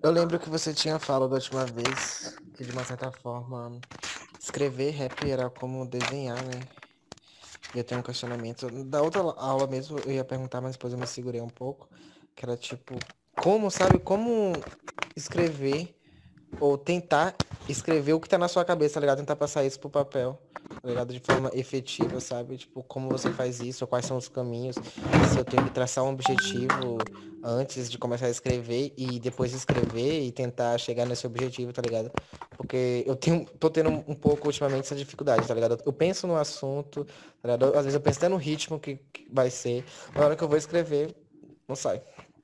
Eu lembro que você tinha falado da última vez que, de uma certa forma, escrever rap era como desenhar, né? E eu tenho um questionamento. Da outra aula mesmo eu ia perguntar, mas depois eu me segurei um pouco. Que era tipo, como, sabe, como escrever ou tentar escrever o que tá na sua cabeça, tá ligado? Tentar passar isso pro papel, tá ligado? De forma efetiva, sabe? Tipo, como você faz isso, ou quais são os caminhos, se eu tenho que traçar um objetivo antes de começar a escrever e depois escrever e tentar chegar nesse objetivo, tá ligado? Porque tô tendo um pouco ultimamente essa dificuldade, tá ligado? Eu penso no assunto, tá ligado? Às vezes eu penso até no ritmo que vai ser, na hora que eu vou escrever, não sai.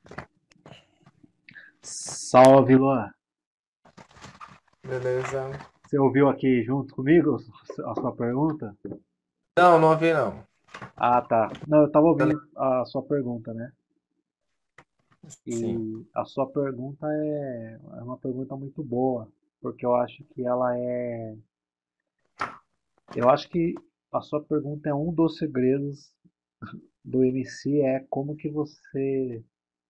Salve, Luan. Beleza. Você ouviu aqui junto comigo a sua pergunta? Não, não ouvi não. Ah, tá. Não, eu tava ouvindo a sua pergunta, né? Sim. E a sua pergunta é uma pergunta muito boa, porque eu acho que ela é. Eu acho que a sua pergunta é um dos segredos do MC, é como que você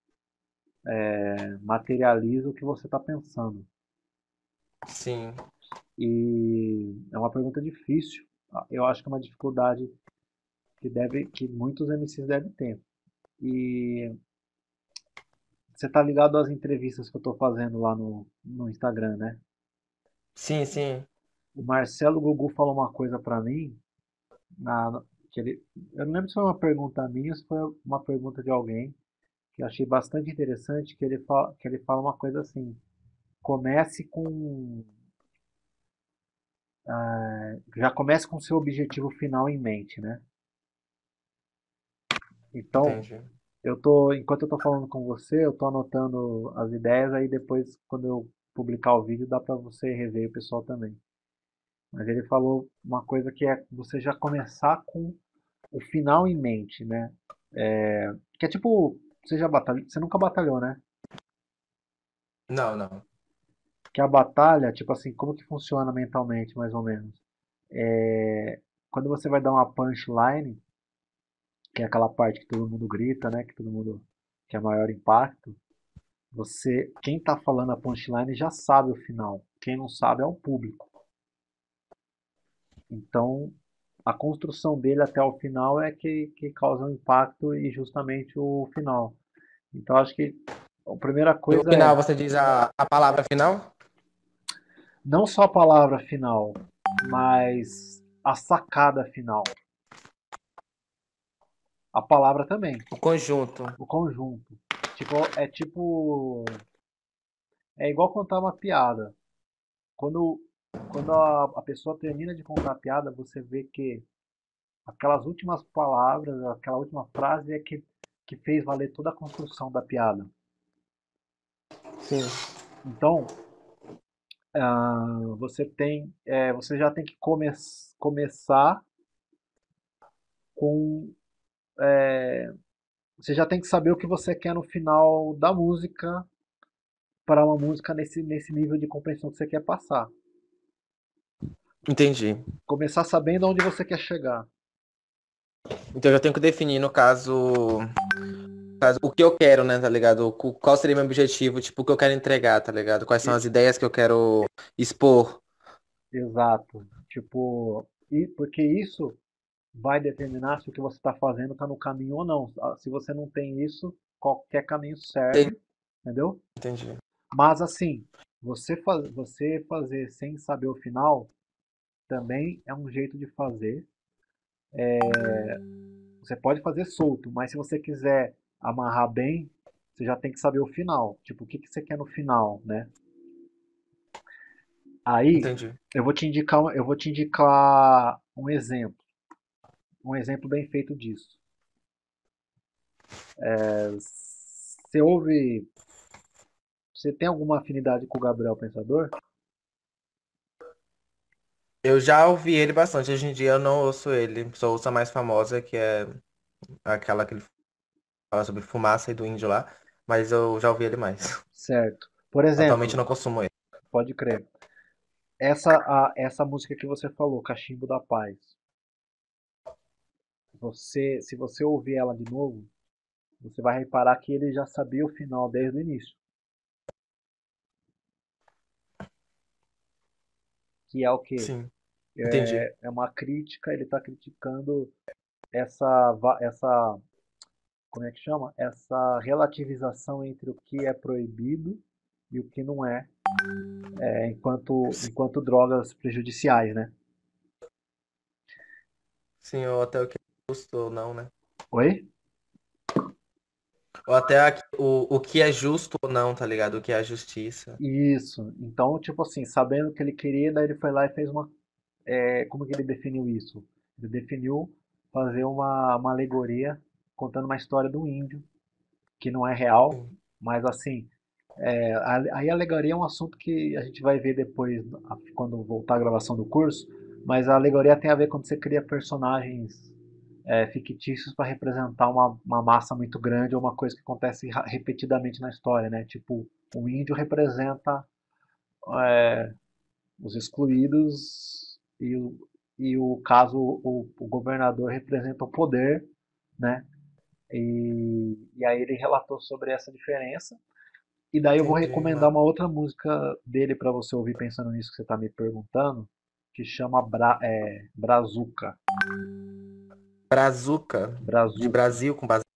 materializa o que você está pensando. Sim. E é uma pergunta difícil. Eu acho que é uma dificuldade que muitos MCs devem ter. E você tá ligado às entrevistas que eu tô fazendo lá no Instagram, né? Sim, sim. O Marcelo Gugu falou uma coisa pra mim, que eu não lembro se foi uma pergunta minha ou se foi uma pergunta de alguém, que eu achei bastante interessante, que ele fala uma coisa assim: comece com, já comece com seu objetivo final em mente, né? Então, Entendi. enquanto eu tô falando com você, eu tô anotando as ideias, aí depois, quando eu publicar o vídeo, dá pra você rever o pessoal também. Mas ele falou uma coisa que é você já começar com o final em mente, né? Que é tipo, você nunca batalhou, né? Não, não. Que a batalha, tipo assim, como que funciona mentalmente, mais ou menos? Quando você vai dar uma punchline, que é aquela parte que todo mundo grita, né? Que é maior impacto. Quem tá falando a punchline já sabe o final. Quem não sabe é o público. Então, a construção dele até o final é que causa o impacto e justamente o final. Então, acho que a primeira No coisa final é você diz a palavra final? não só a palavra final, mas a sacada final. A palavra também, O conjunto. o conjunto. É igual contar uma piada. Quando, quando a pessoa termina de contar a piada, você vê que aquelas últimas palavras, aquela última frase que fez valer toda a construção da piada. Sim. Então, você já tem que começar com, você já tem que saber o que você quer no final da música para uma música nesse nível de compreensão que você quer passar. Entendi. Começar sabendo aonde você quer chegar. Então eu já tenho que definir, no caso, o que eu quero, né, tá ligado? Qual seria meu objetivo, tipo, o que eu quero entregar, tá ligado? Quais são E- as ideias que eu quero expor. Exato. Tipo, porque isso vai determinar se o que você está fazendo está no caminho ou não. Se você não tem isso, qualquer caminho serve, entendeu? Entendi. Mas assim, você fazer sem saber o final também é um jeito de fazer. Você pode fazer solto, mas se você quiser amarrar bem, você já tem que saber o final. Tipo, o que que você quer no final, né? Aí Entendi. eu vou te indicar um exemplo bem feito disso. Você ouve, você tem alguma afinidade com o Gabriel Pensador? Eu já ouvi ele bastante. Hoje em dia eu não ouço ele. Só ouço a mais famosa, que é aquela que ele fala sobre fumaça e do índio lá. Mas eu já ouvi ele mais. Certo. Por Atualmente eu exemplo, não consumo ele. pode crer. Essa música que você falou, Cachimbo da Paz, se você ouvir ela de novo, você vai reparar que ele já sabia o final desde o início. que é o quê? Sim, entendi. É uma crítica, ele está criticando essa, como é que chama? Essa relativização entre o que é proibido e o que não é, enquanto drogas prejudiciais, né? Sim, ou até o que é justo ou não, né? Oi? Ou até o que é justo ou não, tá ligado? O que é a justiça. Isso. Então, tipo assim, sabendo o que ele queria, daí ele foi lá e fez como que ele definiu isso? Ele definiu fazer uma alegoria contando uma história do índio, que não é real, Sim, mas assim, aí a alegoria é um assunto que a gente vai ver depois, quando voltar a gravação do curso, mas a alegoria tem a ver quando você cria personagens fictícios para representar uma massa muito grande ou uma coisa que acontece repetidamente na história, né? Tipo, o índio representa os excluídos e o caso, o governador representa o poder, né? E aí ele relatou sobre essa diferença. E daí eu vou entendi, recomendar mano. uma outra música dele para você ouvir pensando nisso que você está me perguntando, que chama Brazuca. Brazuca, de Brazuca. Brasil com base.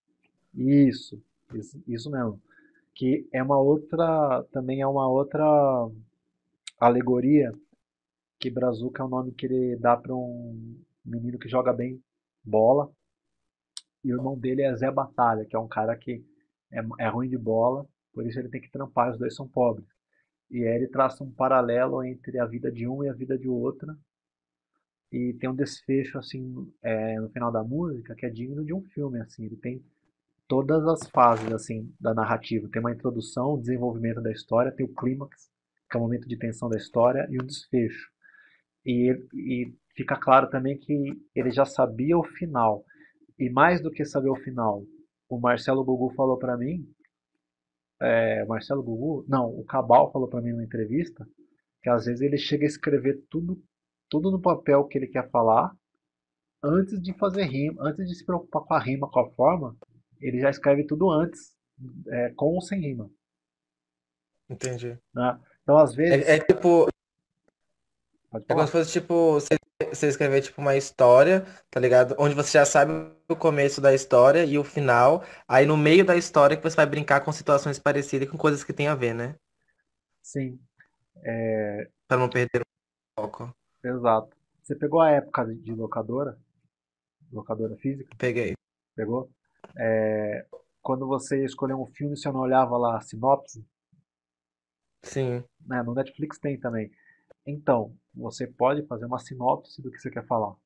Isso mesmo. Que é uma outra, também é uma outra alegoria, que Brazuca é o nome que ele dá para um menino que joga bem bola, e o irmão dele é Zé Batalha, que é um cara que é ruim de bola, por isso ele tem que trampar, os dois são pobres. E aí ele traça um paralelo entre a vida de um e a vida de outra, e tem um desfecho assim no final da música que é digno de um filme assim. Ele tem todas as fases assim da narrativa. Tem uma introdução, o desenvolvimento da história, tem o clímax, que é o momento de tensão da história, e o desfecho. E fica claro também que ele já sabia o final. E mais do que saber o final, o Marcelo Gugu falou pra mim, Marcelo Gugu, não, o Cabal falou pra mim numa entrevista, que às vezes ele chega a escrever tudo no papel que ele quer falar, antes de fazer rima, antes de se preocupar com a rima, com a forma, ele já escreve tudo antes, com ou sem rima, Entendi. né? Então, às vezes, É tipo, pode é como falar. se fosse tipo, você escrever tipo uma história, tá ligado? Onde você já sabe o começo da história e o final. Aí no meio da história que você vai brincar com situações parecidas com coisas que tem a ver, né? Sim, Pra não perder o foco. exato. Você pegou a época de locadora, locadora física? Peguei. Pegou? É, quando você escolheu um filme, você não olhava lá a sinopse, Sim, né? No Netflix tem também. Então, você pode fazer uma sinopse do que você quer falar.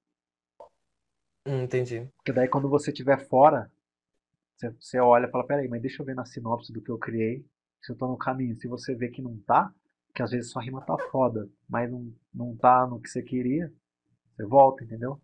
entendi. Porque daí quando você estiver fora, você olha e fala, peraí, mas deixa eu ver na sinopse do que eu criei, se eu tô no caminho. Se você vê que não tá, que às vezes sua rima tá foda, mas não tá no que você queria, você volta, entendeu?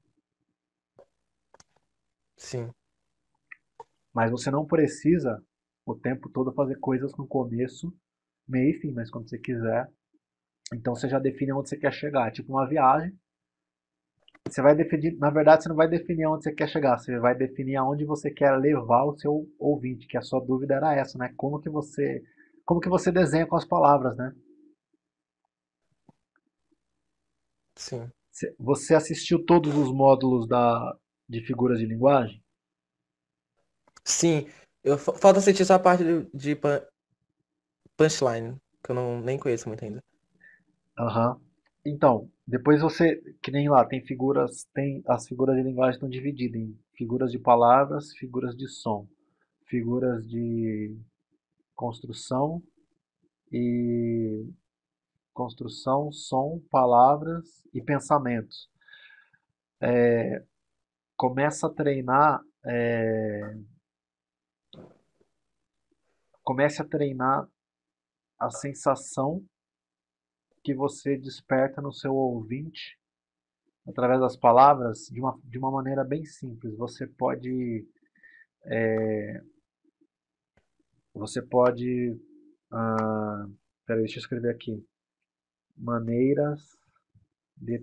Sim. Mas você não precisa o tempo todo fazer coisas no começo, meio e fim, mas quando você quiser, então você já define onde você quer chegar. Tipo uma viagem, você vai definir, na verdade você não vai definir onde você quer chegar, você vai definir aonde você quer levar o seu ouvinte, que a sua dúvida era essa, né? Como que você desenha com as palavras, né? Sim. Você assistiu todos os módulos de figuras de linguagem? Sim. Falta assistir só a parte de punchline, que eu não nem conheço muito ainda. Aham. Então, depois que nem lá, as figuras de linguagem estão divididas em figuras de palavras, figuras de som, figuras de construção e construção, som, palavras e pensamentos. Começa a treinar, comece a treinar a sensação que você desperta no seu ouvinte através das palavras de uma maneira bem simples. Você pode, peraí, deixa eu escrever aqui, maneiras de,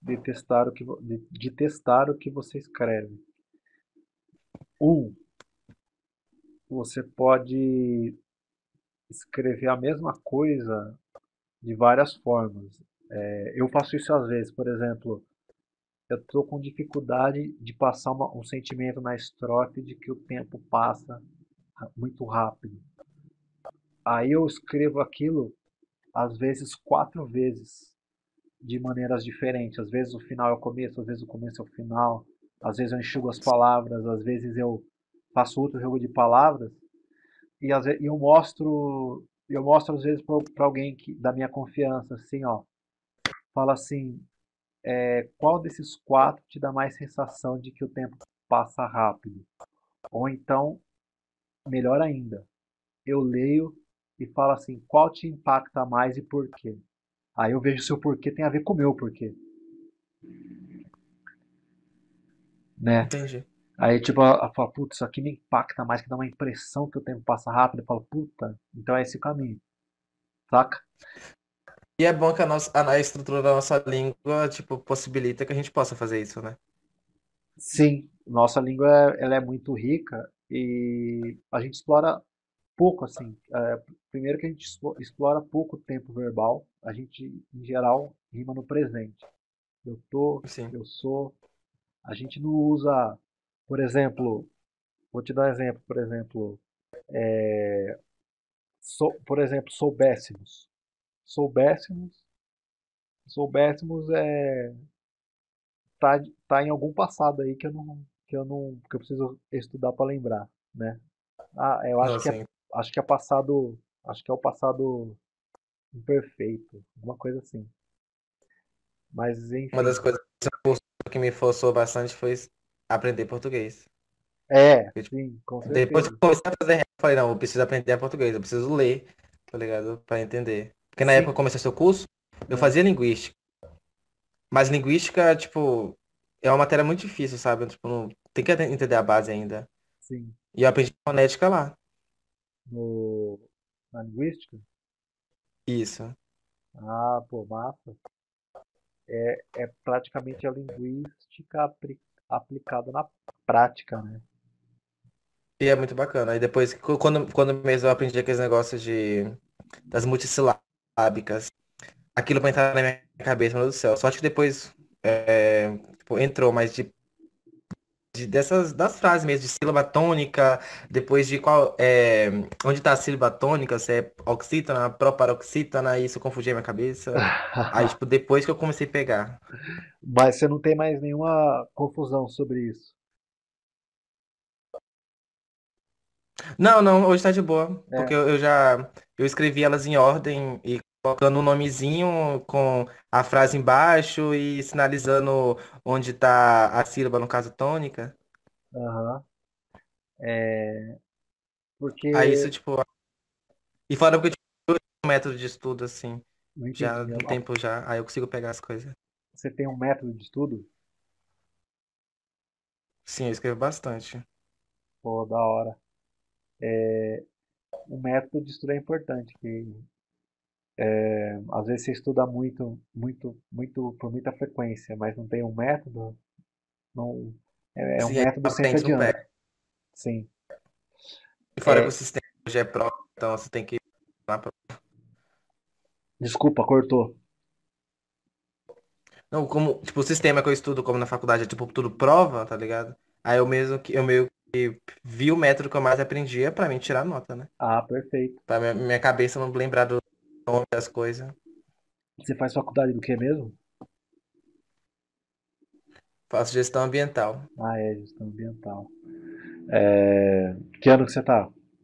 de testar o que você escreve. Um, você pode escrever a mesma coisa de várias formas. Eu faço isso às vezes, por exemplo, eu tô com dificuldade de passar um sentimento na estrofe de que o tempo passa muito rápido. Aí eu escrevo aquilo, às vezes, 4 vezes, de maneiras diferentes. Às vezes o final é o começo, às vezes o começo é o final, às vezes eu enxugo as palavras, às vezes eu faço outro jogo de palavras e eu mostro às vezes para alguém da minha confiança, assim, ó, fala assim, qual desses quatro te dá mais sensação de que o tempo passa rápido? Ou então, melhor ainda, eu leio e falo assim, qual te impacta mais e por quê? Aí eu vejo se o porquê tem a ver com o meu porquê, né? Entendi. Aí, tipo, ela fala, putz, isso aqui me impacta mais, que dá uma impressão que o tempo passa rápido. Eu falo, puta, então é esse o caminho, saca? E é bom que a estrutura da nossa língua, tipo, possibilita que a gente possa fazer isso, né? Sim, nossa língua ela é muito rica e a gente explora pouco, assim. Primeiro que a gente explora pouco o tempo verbal, a gente, em geral, rima no presente. Eu tô, Sim. eu sou. A gente não usa, por exemplo, vou te dar um exemplo, por exemplo, soubéssemos. Soubéssemos, soubéssemos tá em algum passado aí que eu preciso estudar para lembrar, né? Ah, eu Não, sim. acho que é passado, acho que é o passado imperfeito, alguma coisa assim. Mas Uma enfim, das coisas que me forçou bastante foi aprender português. Porque, tipo, sim, com depois que certeza. eu comecei a fazer rap, eu falei, não, eu preciso aprender português, eu preciso ler, tá ligado? Pra entender. Porque na época que eu Sim, comecei seu curso, eu é, fazia linguística. Mas linguística, tipo, é uma matéria muito difícil, sabe? Tipo, tem que entender a base ainda. sim. E eu aprendi fonética lá. No, na linguística? Isso. Ah, pô, massa. É praticamente a linguística aplicada na prática, né? E é muito bacana. Aí depois, quando mesmo eu aprendi aqueles negócios das multissilábicas, aquilo pra entrar na minha cabeça, meu Deus do céu. Só que depois tipo, entrou, mas das frases mesmo, de sílaba tônica, depois de onde tá a sílaba tônica, se é oxítona, proparoxítona, isso eu confundi a minha cabeça. Aí, tipo, depois que eu comecei a pegar. Mas você não tem mais nenhuma confusão sobre isso. Não, não, hoje tá de boa, porque É, eu escrevi elas em ordem e colocando um nomezinho com a frase embaixo e sinalizando onde tá a sílaba, no caso tônica. aham. É, Aí porque isso, tipo, e fora que eu tive um método de estudo, assim, não já entendi. no tempo já, aí eu consigo pegar as coisas. Você tem um método de estudo? Sim, eu escrevo bastante. Pô, da hora. Um método de estudo é importante, que às vezes você estuda muito, muito, muito, por muita frequência, mas não tem um método, não, é um Sim, aí método o sempre tempo não pega. adianta. Sim. E fora que o É, sistema já é próprio, então você tem que ir lá pra... desculpa, cortou. Não, como, tipo, o sistema que eu estudo, como na faculdade, é tipo tudo prova, tá ligado? Aí eu meio que vi o método que eu mais aprendia pra mim tirar nota, né? Ah, perfeito. Pra minha cabeça não lembrar do nome das coisas. Você faz faculdade do que mesmo? Faço gestão ambiental. Ah, é, gestão ambiental. Que ano que você tá?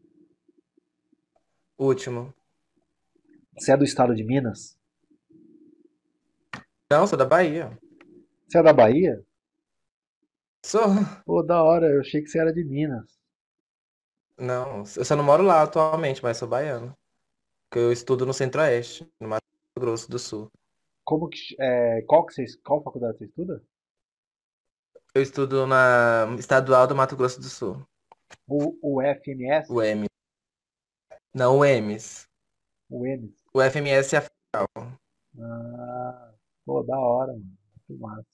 Último. Você é do estado de Minas? Não, sou da Bahia. Você é da Bahia? Sou. Pô, da hora, eu achei que você era de Minas. Não, eu só não moro lá atualmente, mas sou baiano. Porque eu estudo no Centro-Oeste, no Mato Grosso do Sul. Qual faculdade você estuda? Eu estudo na Estadual do Mato Grosso do Sul. O FMS? O M. Não, o EMS. O EMS? O FMS é a federal. Ah, pô, da hora, mano. Muito massa.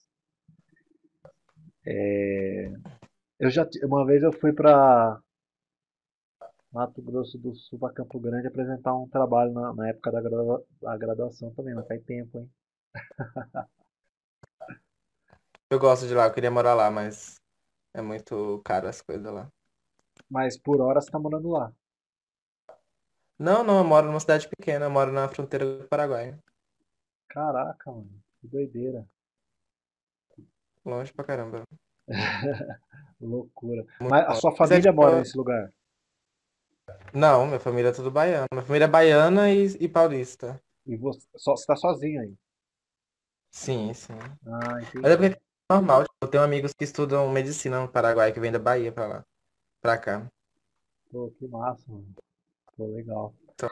Uma vez eu fui pra Mato Grosso do Sul, pra Campo Grande, apresentar um trabalho na época da graduação também, mas faz tempo, hein? Eu gosto de lá, eu queria morar lá, mas é muito caro as coisas lá. Mas por hora você tá morando lá. Não, não, eu moro numa cidade pequena, eu moro na fronteira do Paraguai. Caraca, mano, que doideira. Longe pra caramba. Loucura. Muito Mas a longe. sua Mas é família tipo, mora nesse lugar? não, minha família é tudo baiana. Minha família é baiana e paulista. E você tá sozinho aí? Sim, sim. Ah, Mas é entendi. porque é normal, tipo, eu tenho amigos que estudam medicina no Paraguai, que vêm da Bahia pra lá, pra cá. Pô, que massa, mano. Pô, legal. Então,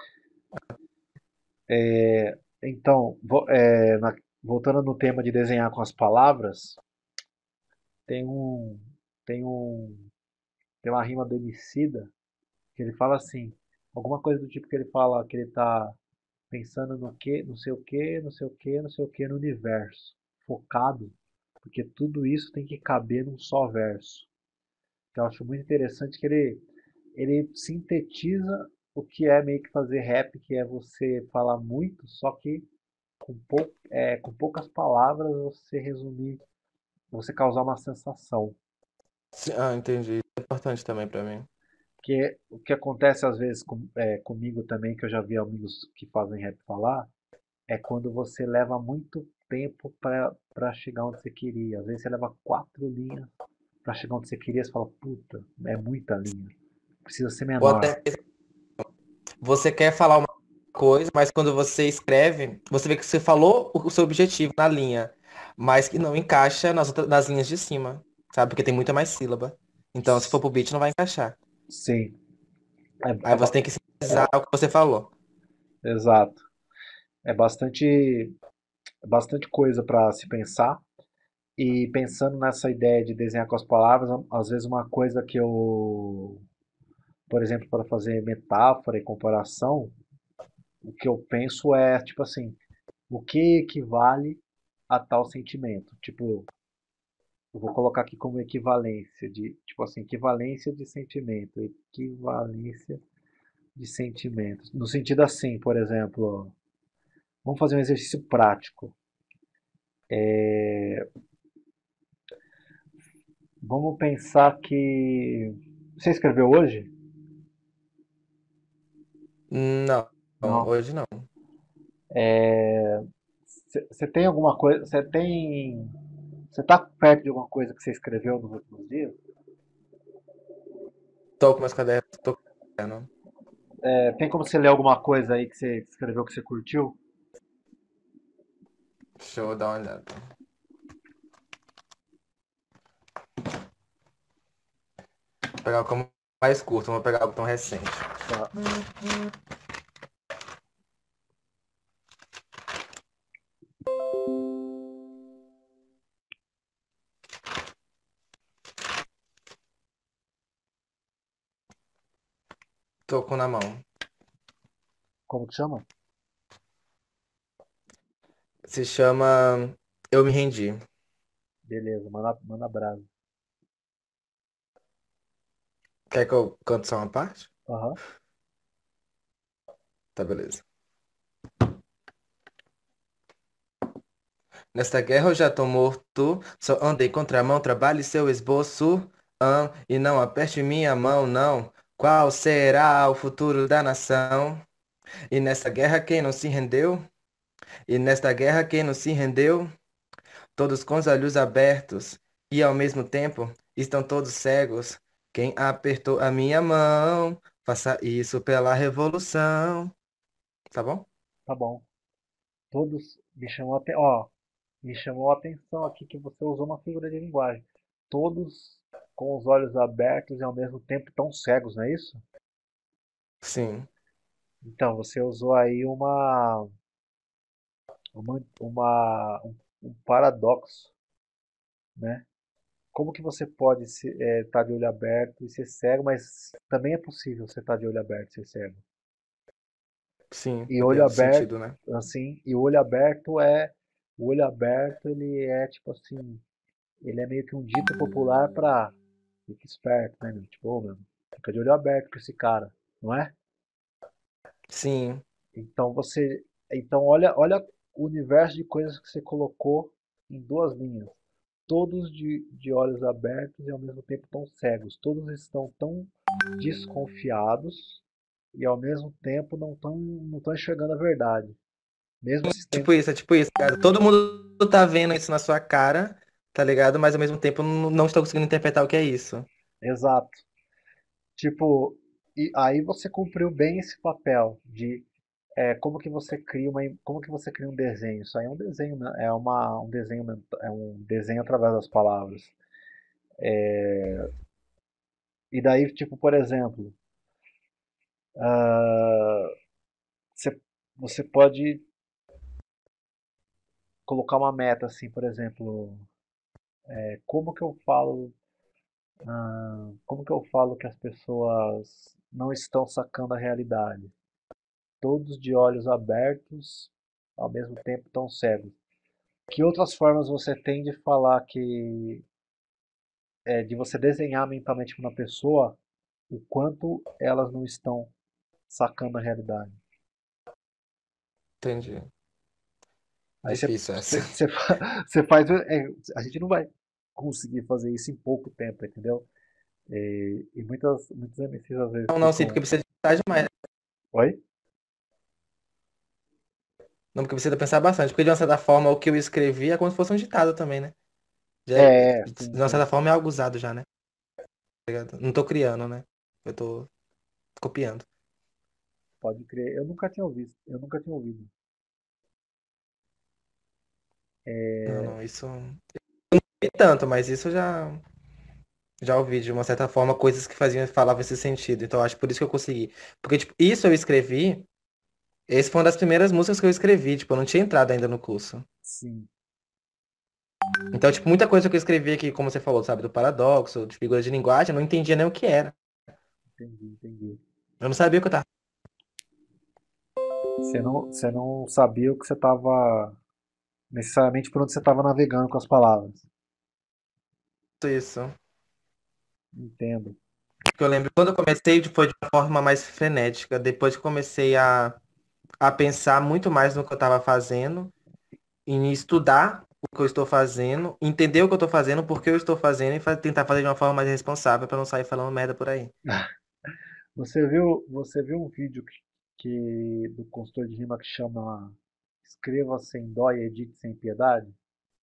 Então, voltando no tema de desenhar com as palavras, tem um, tem um, tem uma rima do Emicida que ele fala assim, alguma coisa do tipo que ele fala que ele tá pensando no que, não sei o que, não sei o que, não sei o que no universo, focado, porque tudo isso tem que caber num só verso. Que eu acho muito interessante que ele sintetiza o que é meio que fazer rap, que é você falar muito, só que com poucas palavras você resumir, você causar uma sensação. ah, entendi. Isso é importante também pra mim. Que o que acontece às vezes comigo também, que eu já vi amigos que fazem rap falar, é quando você leva muito tempo para chegar onde você queria. Às vezes você leva 4 linhas para chegar onde você queria, você fala, puta, é muita linha, precisa ser Ou menor. até você quer falar uma coisa, mas quando você escreve, você vê que você falou o seu objetivo na linha, mas que não encaixa nas linhas de cima, sabe? Porque tem muita mais sílaba. Então, se for pro beat, não vai encaixar. Sim, é, Aí é você ba- tem que sintetizar o que você falou. exato. É bastante coisa para se pensar. E pensando nessa ideia de desenhar com as palavras, às vezes uma coisa que eu, por exemplo, para fazer metáfora e comparação, o que eu penso é, tipo assim, o que equivale a tal sentimento? Tipo, eu vou colocar aqui como equivalência de, tipo assim, equivalência de sentimento, equivalência de sentimentos. No sentido assim, por exemplo, vamos fazer um exercício prático. Vamos pensar que você escreveu hoje? Não, Não. hoje não. Você tem alguma coisa, você tá perto de alguma coisa que você escreveu nos últimos dias? Tô com meus cadernos, tô com caderno. Tem como você ler alguma coisa aí que você escreveu que você curtiu? Deixa eu dar uma olhada. Vou pegar como mais curto, não vou pegar algo tão recente. Tá. Tô com na mão. Como que chama? Se chama Eu Me Rendi. Beleza, manda brasa. Quer que eu cante só uma parte? Aham. Tá, beleza. Nesta guerra eu já tô morto, só andei contramão, trabalhe seu esboço, e não aperte minha mão, não. Qual será o futuro da nação? E nesta guerra quem não se rendeu? E nesta guerra quem não se rendeu? Todos com os olhos abertos e ao mesmo tempo estão todos cegos. Quem apertou a minha mão? Faça isso pela revolução. Tá bom? Tá bom. Todos me chamou a atenção aqui que você usou uma figura de linguagem. Todos com os olhos abertos e ao mesmo tempo tão cegos, não é isso? Sim. Então, você usou aí um paradoxo, né? Como que você pode estar de olho aberto e ser cego, mas também é possível você estar de olho aberto e ser cego. Sim, E olho depende do aberto, sentido, né? assim, o olho aberto, ele é tipo assim, ele é meio que um dito popular pra fica esperto, né, meu? Tipo, ô, meu, fica de olho aberto com esse cara, não é? Sim. Então você, então olha o universo de coisas que você colocou em duas linhas. Todos de olhos abertos e ao mesmo tempo tão cegos. Todos estão tão desconfiados e ao mesmo tempo não tão enxergando a verdade. Mesmo se tem. É tipo isso, cara. Todo mundo tá vendo isso na sua cara, tá ligado? Mas ao mesmo tempo não está conseguindo interpretar o que é isso. Exato. Tipo, e aí você cumpriu bem esse papel de como que você cria um desenho. Isso aí é um desenho, né? Um desenho, é um desenho através das palavras. E daí, tipo, por exemplo, ah, você, você pode colocar uma meta assim, por exemplo, como que eu falo, como que eu falo que as pessoas não estão sacando a realidade? Todos de olhos abertos, ao mesmo tempo tão cegos. Que outras formas você tem de falar de você desenhar mentalmente para uma pessoa o quanto elas não estão sacando a realidade? Entendi. Aí você, Difícil essa. você, você você faz. A gente não vai conseguir fazer isso em pouco tempo, entendeu? E muitos MCs às vezes Não, não, sim, porque ficam. precisa pensar demais. Oi? Não, porque precisa pensar bastante. Porque de uma certa forma o que eu escrevi é como se fosse um ditado também, né? Sim, De uma sim. certa forma é algo usado já, né? Tá ligado? Não tô criando, né? Eu tô copiando. Pode crer. Eu nunca tinha ouvido. Não, não, isso. E tanto, mas isso eu já ouvi de uma certa forma coisas que falavam esse sentido. Então eu acho por isso que eu consegui. Porque, tipo, isso eu escrevi. Esse foi uma das primeiras músicas que eu escrevi, tipo, eu não tinha entrado ainda no curso. Sim, Então, tipo, muita coisa que eu escrevi aqui, como você falou, sabe, do paradoxo, de figuras de linguagem, eu não entendia nem o que era. entendi. Eu não sabia o que eu tava Você não sabia o que você estava. Necessariamente por onde você estava navegando com as palavras. fazendo isso. Entendo. Porque eu lembro quando eu comecei, foi de uma forma mais frenética. Depois que eu comecei a pensar muito mais no que eu estava fazendo, em estudar o que eu estou fazendo, entender o que eu estou fazendo, por que eu estou fazendo e tentar fazer de uma forma mais responsável para não sair falando merda por aí. Você viu um vídeo do consultor de rima que chama Escreva sem dó e edite sem piedade?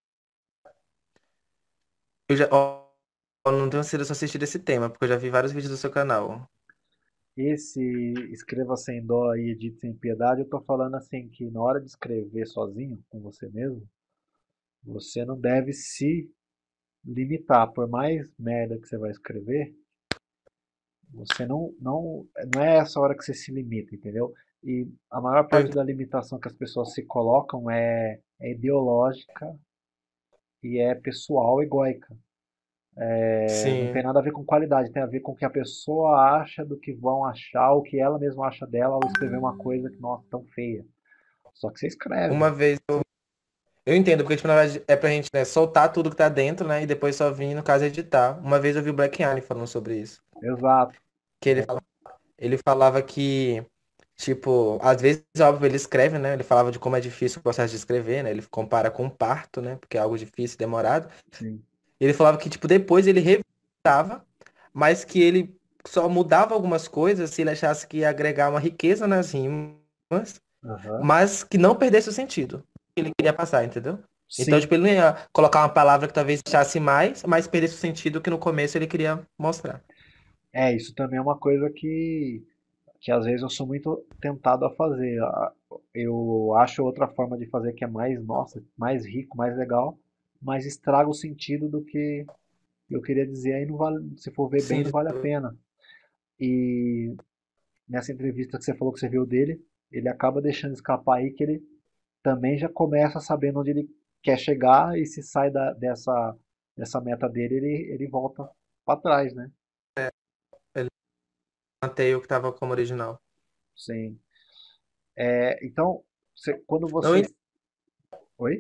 Eu não tenho sido só assistir esse tema, porque eu já vi vários vídeos do seu canal. Esse Escreva sem dó e edite sem piedade, eu tô falando assim que na hora de escrever sozinho, com você mesmo, você não deve se limitar. Por mais merda que você vai escrever, você não é essa hora que você se limita, entendeu? E a maior Eu parte da limitação que as pessoas se colocam é ideológica e é pessoal, egóica. Não tem sim. nada a ver com qualidade, tem a ver com o que a pessoa acha do que vão achar, o que ela mesma acha dela ao escrever uma coisa que, nossa, tão feia. Só que você escreve. Uma vez eu entendo, porque tipo, na verdade é pra gente, né, soltar tudo que tá dentro, né, e depois só vir, no caso, editar. Uma vez eu vi o Black Alien falando sobre isso. Exato. Que ele falava que, tipo, às vezes, óbvio, ele escreve, né? Ele falava de como é difícil o processo de escrever, né? Ele compara com o parto, né? Porque é algo difícil e demorado. Sim. Ele falava que, tipo, depois ele revisava, mas que ele só mudava algumas coisas se ele achasse que ia agregar uma riqueza nas rimas, Aham. mas que não perdesse o sentido que ele queria passar, entendeu? Então, Sim. tipo, ele não ia colocar uma palavra que talvez achasse mais, mas perdesse o sentido que no começo ele queria mostrar. Isso também é uma coisa que às vezes eu sou muito tentado a fazer. Eu acho outra forma de fazer que é mais, nossa, mais rico, mais legal, mas estraga o sentido do que eu queria dizer, aí não vale, se for ver bem, Sim, não vale a pena. E nessa entrevista que você falou que você viu dele, ele acaba deixando escapar aí que ele também já começa sabendo onde ele quer chegar e se sai dessa meta dele, ele volta para trás, né? ele manteve o que estava como original. Sim. Então, quando Não, vocês. Oi?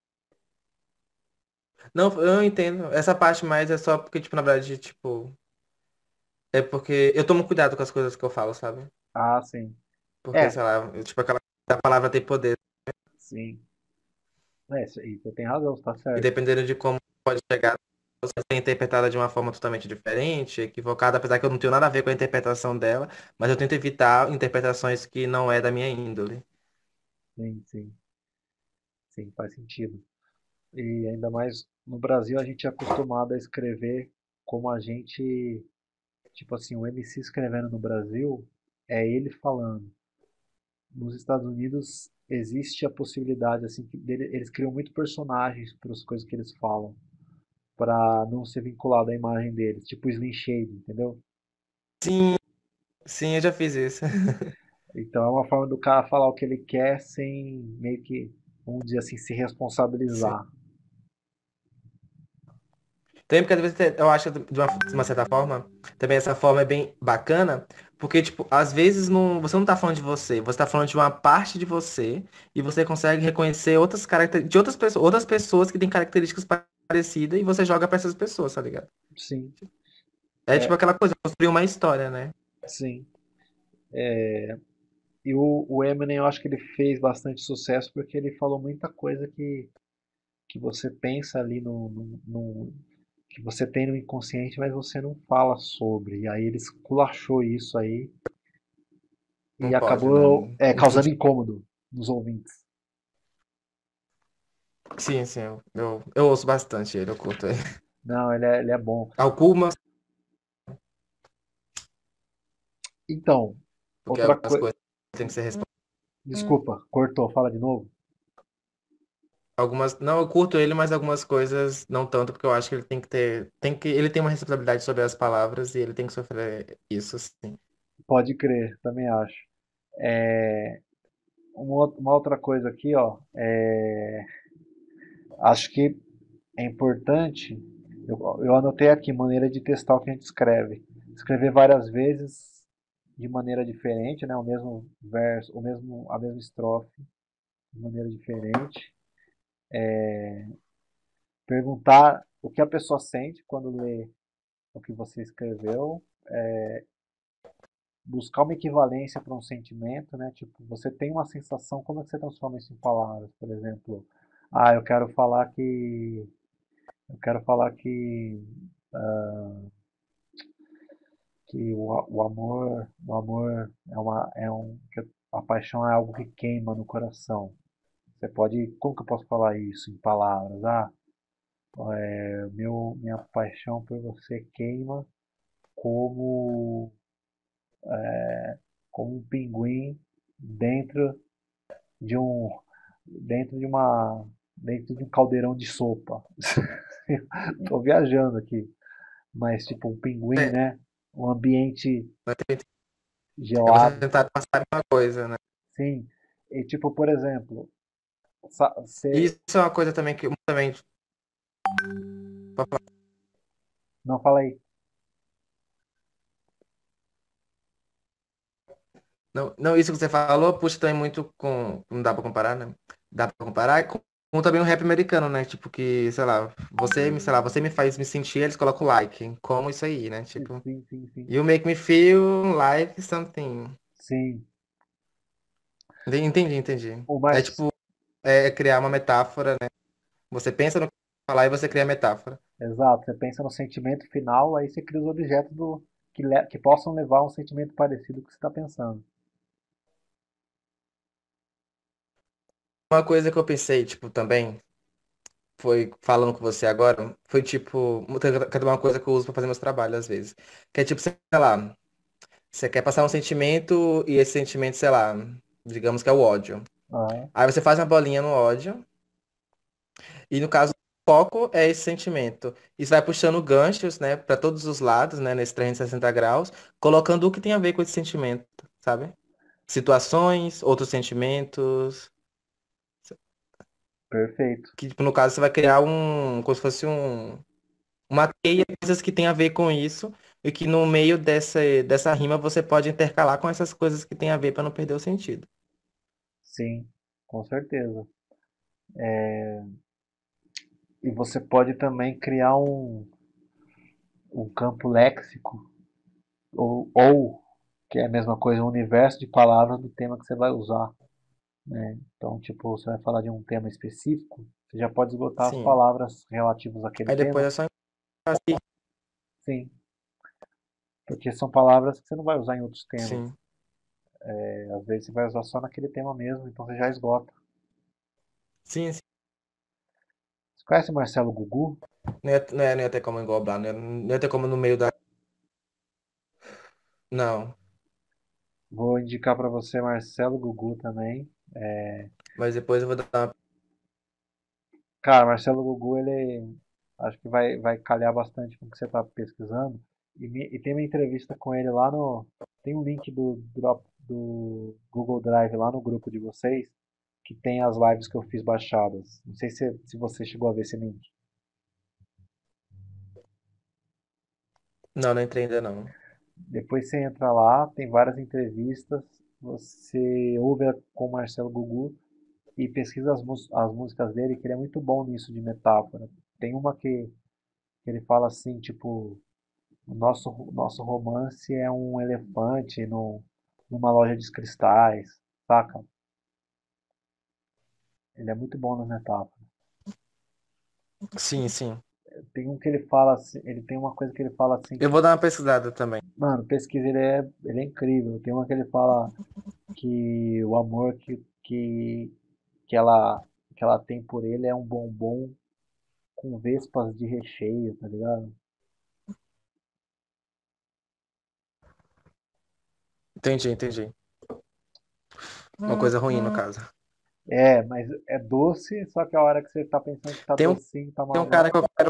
não, eu entendo. Essa parte mais é só porque, tipo, na verdade, tipo, é porque eu tomo cuidado com as coisas que eu falo, sabe? Ah, sim. Porque, É, sei lá, tipo, aquela a palavra tem poder. Sim. É, isso aí, você tem razão, você tá E certo. dependendo de como pode chegar, você ser interpretada de uma forma totalmente diferente, equivocada, apesar que eu não tenho nada a ver com a interpretação dela, mas eu tento evitar interpretações que não é da minha índole. Sim, sim, sim, faz sentido. E ainda mais no Brasil a gente é acostumado a escrever como a gente, tipo assim, o MC escrevendo no Brasil é ele falando. Nos Estados Unidos existe a possibilidade assim eles criam muito personagens para as coisas que eles falam, para não ser vinculado à imagem deles, tipo Slim Shady, entendeu? Sim, sim, eu já fiz isso. Então é uma forma do cara falar o que ele quer sem meio que, vamos dizer assim, se Sim. responsabilizar. Também porque às vezes eu acho de uma certa forma, também essa forma é bem bacana, porque, tipo, às vezes não, você não tá falando de você, você tá falando de uma parte de você e você consegue reconhecer outras características de outras pessoas que têm características parecidas e você joga pra essas pessoas, tá ligado? Sim, É tipo é, aquela coisa, construir uma história, né? sim. E o Eminem eu acho que ele fez bastante sucesso porque ele falou muita coisa que você pensa ali que você tem no inconsciente, mas você não fala sobre. E aí ele esculachou isso aí Não e pode, acabou né? Não causando podia. incômodo nos ouvintes. Sim, sim, eu ouço bastante ele, eu curto ele. Não, ele é bom. Algumas, Então, porque outra algumas coisa. coisas têm que ser respondidas. Desculpa, cortou, fala de novo. Algumas, não, eu curto ele, mas algumas coisas não tanto, porque eu acho que ele ele tem uma responsabilidade sobre as palavras e ele tem que sofrer isso, sim. Pode crer, também acho. Uma outra coisa aqui, ó. Acho que é importante. Eu anotei aqui maneira de testar o que a gente escreve. Escrever várias vezes de maneira diferente, né? O mesmo verso, a mesma estrofe de maneira diferente. Perguntar o que a pessoa sente quando lê o que você escreveu. Buscar uma equivalência para um sentimento, né? Tipo, você tem uma sensação, como é que você transforma isso em palavras? Por exemplo, ah, eu quero falar que o amor que a paixão é algo que queima no coração. Você pode, como que eu posso falar isso em palavras? Ah, minha paixão por você queima como, como um pinguim dentro de um, dentro de uma, dentro de um caldeirão de sopa. Tô viajando aqui, mas tipo um pinguim, É, né? Um ambiente é você gelado, tentar passar uma coisa, né? sim. E tipo, por exemplo, E você isso é uma coisa também que eu também. não fala aí. Não, não, isso que você falou, puxa também muito com. Não dá pra comparar, né? Dá pra comparar com também o rap americano, né? Tipo, que, sei lá, você me faz me sentir, eles colocam like. Como isso aí, né? Tipo, Sim, sim, sim. you make me feel like something. Sim. Entendi, entendi. O É mais tipo, é criar uma metáfora, né? Você pensa no que falar e você cria a metáfora. exato, você pensa no sentimento final, aí você cria os objetos que possam levar a um sentimento parecido com o que você está pensando. Uma coisa que eu pensei, tipo, também, foi falando com você agora, foi tipo, cadê uma coisa que eu uso pra fazer meus trabalhos às vezes. Que é tipo, sei lá, você quer passar um sentimento e esse sentimento, sei lá, digamos que é o ódio. Ah, Aí você faz uma bolinha no ódio e no caso o foco é esse sentimento. Isso vai puxando ganchos, né, para todos os lados, né, nesse 360 graus, colocando o que tem a ver com esse sentimento, sabe? Situações, outros sentimentos, perfeito. que tipo, no caso você vai criar como se fosse uma teia de coisas que tem a ver com isso e que no meio dessa rima você pode intercalar com essas coisas que tem a ver para não perder o sentido. Sim, com certeza. E você pode também criar um campo léxico, ou que é a mesma coisa, um universo de palavras do tema que você vai usar. né? Então, tipo, você vai falar de um tema específico, você já pode esgotar as Sim. palavras relativas àquele Aí depois tema. é só assim. Sim, porque são palavras que você não vai usar em outros temas. Sim. Às vezes você vai usar só naquele tema mesmo, então você já esgota. Sim, sim. Você conhece o Marcelo Gugu? Não ia ter como englobar, não ia ter como no meio da. Não. Vou indicar para você Marcelo Gugu também. Mas depois eu vou dar uma. Cara, Marcelo Gugu, ele acho que vai calhar bastante com o que você está pesquisando. E tem uma entrevista com ele lá no. Tem um link do Google Drive lá no grupo de vocês, que tem as lives que eu fiz baixadas. Não sei se você chegou a ver esse link. Não, não entrei ainda não. Depois você entra lá, tem várias entrevistas, você ouve com o Marcelo Gugu e pesquisa as músicas dele, que ele é muito bom nisso de metáfora. Tem uma que ele fala assim, tipo, o nosso romance é um elefante numa loja de cristais, saca? Ele é muito bom nas metáforas. Sim, sim. Tem um que ele fala assim, ele tem uma coisa que ele fala assim Eu que, vou dar uma pesquisada também. mano, pesquisa, ele é incrível. Tem uma que ele fala que o amor que ela, que ela tem por ele é um bombom com vespas de recheio, tá ligado? Entendi, entendi. Uma coisa ruim, no caso. É, mas é doce, só que a hora que você tá pensando que tá Tem um, docinho, tá tem um mal. cara que eu quero.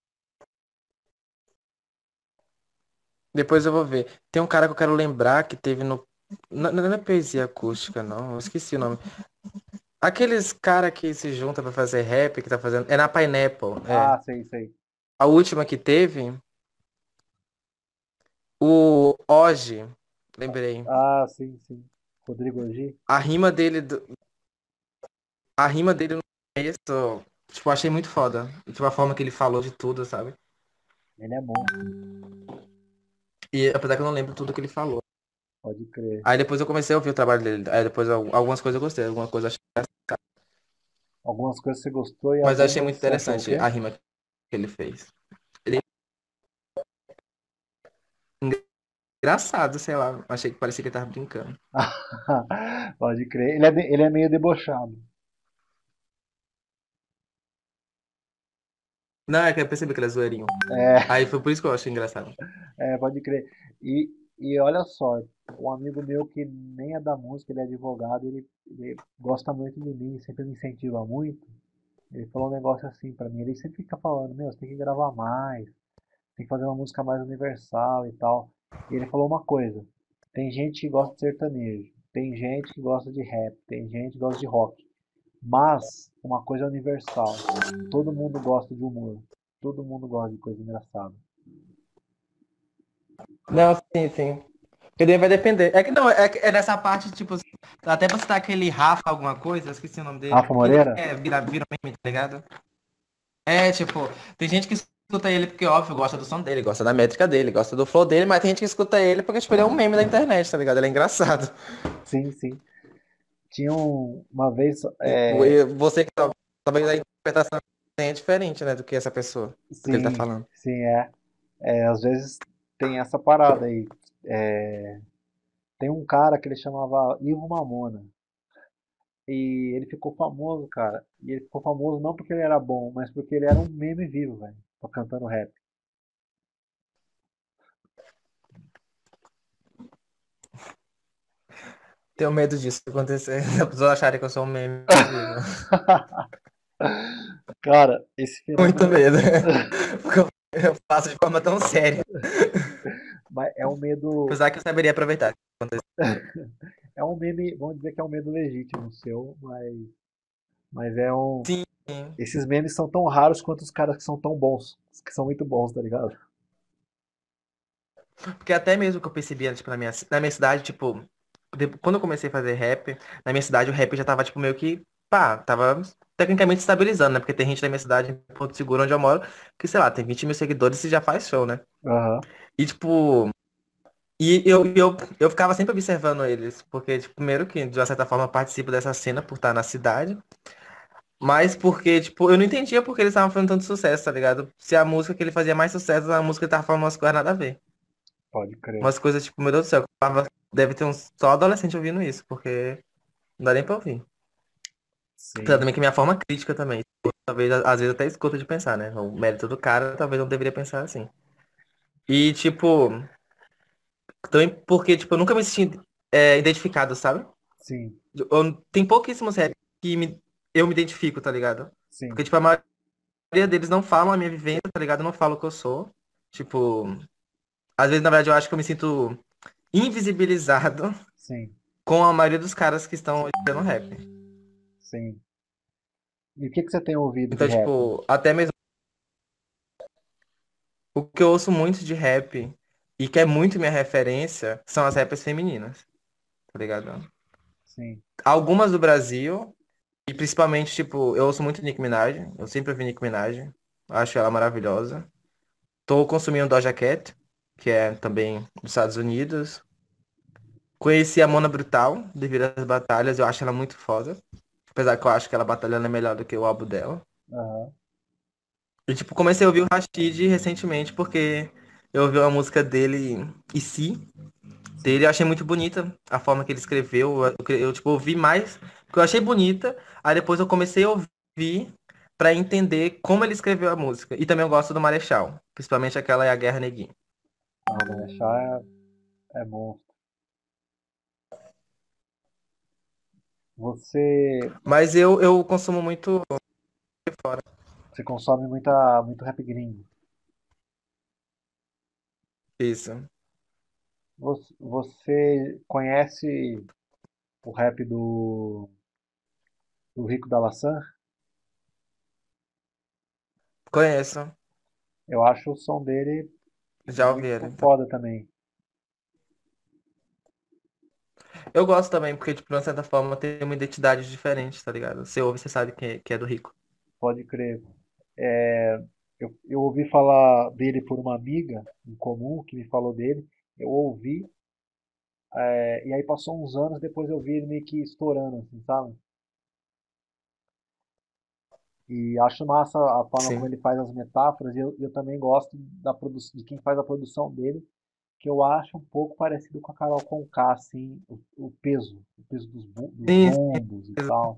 Depois eu vou ver. Tem um cara que eu quero lembrar que teve no. Não é poesia acústica, não. Eu esqueci o nome. Aqueles cara que se junta pra fazer rap, que tá fazendo. É na Pineapple. É. Ah, sei, sei. A última que teve, o Oji. Lembrei. Ah, sim, sim. Rodrigo G. A rima dele. A rima dele no começo. Tipo, eu achei muito foda. Tipo, a forma que ele falou de tudo, sabe? Ele é monstro, E apesar que eu não lembro tudo que ele falou. pode crer. Aí depois eu comecei a ouvir o trabalho dele. Aí depois algumas coisas eu gostei, algumas coisas eu achei. Algumas coisas você gostou e Mas eu achei algumas muito você achou o interessante quê? a rima que ele fez. Ele é engraçado, sei lá. Achei que parecia que ele tava brincando. Pode crer. Ele é meio debochado. Não, é que eu percebi que ele é zoeirinho. É, Aí foi por isso que eu achei engraçado. pode crer. E olha só, um amigo meu que nem é da música, ele é advogado, ele gosta muito de mim, sempre me incentiva muito. Ele falou um negócio assim pra mim, ele sempre fica falando, meu, você tem que gravar mais, tem que fazer uma música mais universal e tal. E ele falou uma coisa, tem gente que gosta de sertanejo, tem gente que gosta de rap, tem gente que gosta de rock, mas uma coisa é universal, todo mundo gosta de humor, todo mundo gosta de coisa engraçada. Não, sim, sim. Porque daí vai depender. É que não, é nessa parte, tipo, até você tá aquele Rafa alguma coisa, eu esqueci o nome dele. Rafa Que ele Moreira? vira meme, tá ligado? É, tipo, tem gente que escuta ele porque, óbvio, gosta do som dele, gosta da métrica dele, gosta do flow dele, mas tem gente que escuta ele porque, tipo, ele é um meme da internet, tá ligado? Ele é engraçado. Sim, sim. Tinha uma vez, Tipo, e você que talvez a interpretação é diferente, né, do que essa pessoa, do que ele tá sim, falando. sim, às vezes tem essa parada aí. É, tem um cara que ele chamava Ivo Mamona. E ele ficou famoso, cara. E ele ficou famoso não porque ele era bom, mas porque ele era um meme vivo, velho. Tô cantando rap. Tenho medo disso acontecer. As pessoas acharem que eu sou um meme vivo. Cara, esse Muito fenômeno medo. Porque eu faço de forma tão séria. é um medo, Apesar que eu saberia aproveitar. é um meme, vamos dizer que é um medo legítimo seu, mas é um. Sim. Esses memes são tão raros quanto os caras que são tão bons, que são muito bons, tá ligado? Porque até mesmo que eu percebia, tipo, na minha cidade, tipo, quando eu comecei a fazer rap, na minha cidade o rap já tava, tipo, meio que, pá, tava tecnicamente estabilizando, né? Porque tem gente na minha cidade, em Porto Seguro, onde eu moro, que, sei lá, tem 20 mil seguidores e já faz show, né? Aham. E, tipo, E eu ficava sempre observando eles, porque, tipo, primeiro que, de uma certa forma, eu participo dessa cena por estar na cidade, mas porque, tipo, eu não entendia porque eles estavam fazendo tanto sucesso, tá ligado? Se a música que ele fazia mais sucesso, a música que ele tava falando umas coisas nada a ver. Pode crer. Umas coisas, tipo, meu Deus do céu, deve ter uns só adolescente ouvindo isso, porque não dá nem pra ouvir. Apesar Sim, também que minha forma crítica também, talvez, às vezes até escuta de pensar, né? O mérito do cara, talvez não deveria pensar assim. E, tipo, também porque, tipo, eu nunca me senti identificado, sabe? sim, Tem pouquíssimos rap que eu me identifico, tá ligado? sim, Porque, tipo, a maioria deles não falam a minha vivência, tá ligado? Não falam o que eu sou. Tipo, às vezes, na verdade, eu acho que eu me sinto invisibilizado sim, com a maioria dos caras que estão hoje no rap. sim. E o que que você tem ouvido de Então, rap? tipo, até mesmo o que eu ouço muito de rap e que é muito minha referência são as rappers femininas, tá ligado? Sim, Algumas do Brasil, e principalmente, tipo, eu ouço muito Nicki Minaj, eu sempre ouvi Nicki Minaj, acho ela maravilhosa. Tô consumindo Doja Cat, que é também dos Estados Unidos. Conheci a Mona Brutal, devido às batalhas, eu acho ela muito foda. Apesar que eu acho que ela batalhando é melhor do que o álbum dela. aham, E, tipo, comecei a ouvir o Rashid recentemente porque eu ouvi uma música dele, E Se, sim. dele, eu achei muito bonita a forma que ele escreveu. Tipo, ouvi mais, porque eu achei bonita. Aí depois eu comecei a ouvir pra entender como ele escreveu a música. E também eu gosto do Marechal, principalmente aquela É a Guerra Neguinho. Ah, Marechal é bom. Você, Mas eu consumo muito fora. você consome muito rap gringo. Isso. Você conhece o rap do Rico da Laçã? Conheço. Eu acho o som dele Já ouvi muito ele. foda também. Eu gosto também, porque, tipo, de uma certa forma tem uma identidade diferente, tá ligado? Você ouve, você sabe que é do Rico. Pode crer. É, eu ouvi falar dele por uma amiga em comum que me falou dele. Eu ouvi, e aí passou uns anos, depois eu vi ele meio que estourando, assim, sabe? E acho massa a forma como Sim. ele faz as metáforas, e eu também gosto de quem faz a produção dele, que eu acho um pouco parecido com a Carol Conká, assim, o peso dos Sim, bombos e sim. tal,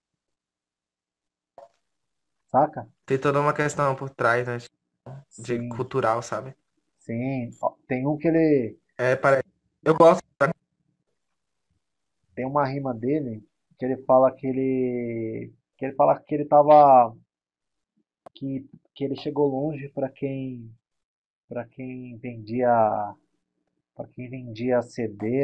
saca? Tem toda uma questão por trás, né? De Sim, cultural, sabe? sim. Ó, tem um que ele, É, parece. Eu gosto. tem uma rima dele que ele fala que ele fala que ele tava, que ele chegou longe para quem vendia para quem vendia CD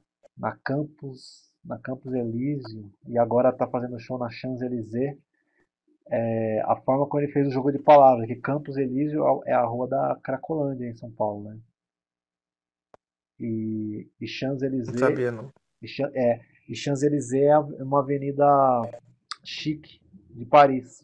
na Campus Elísio e agora está fazendo show na Champs-Élysées. A forma como ele fez o jogo de palavras, que Campos Elísio é a rua da Cracolândia em São Paulo, né? E Não Champs-Élysées sabia, não. e, e Champs-Élysées é uma avenida chique de Paris.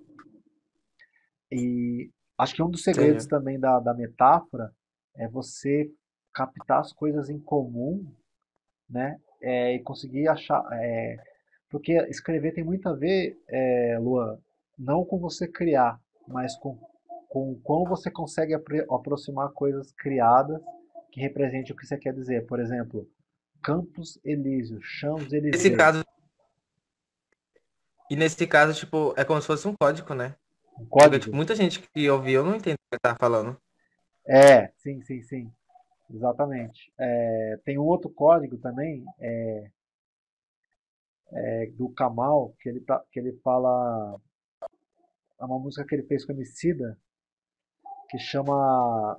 E acho que um dos segredos Entendi. também da metáfora é você captar as coisas em comum, né? E conseguir achar. Porque escrever tem muito a ver, Luan, não com você criar, mas com como você consegue aproximar coisas criadas que representem o que você quer dizer. Por exemplo, Campos Elíseo, Nesse Champs-Élysées, caso, nesse caso, tipo, é como se fosse um código, né? um Porque, tipo, código. muita gente que ouviu não entende o que ele tá falando. Sim, sim, sim, exatamente. Tem um outro código também, do Kamal, que ele fala, é uma música que ele fez com a Emicida, que chama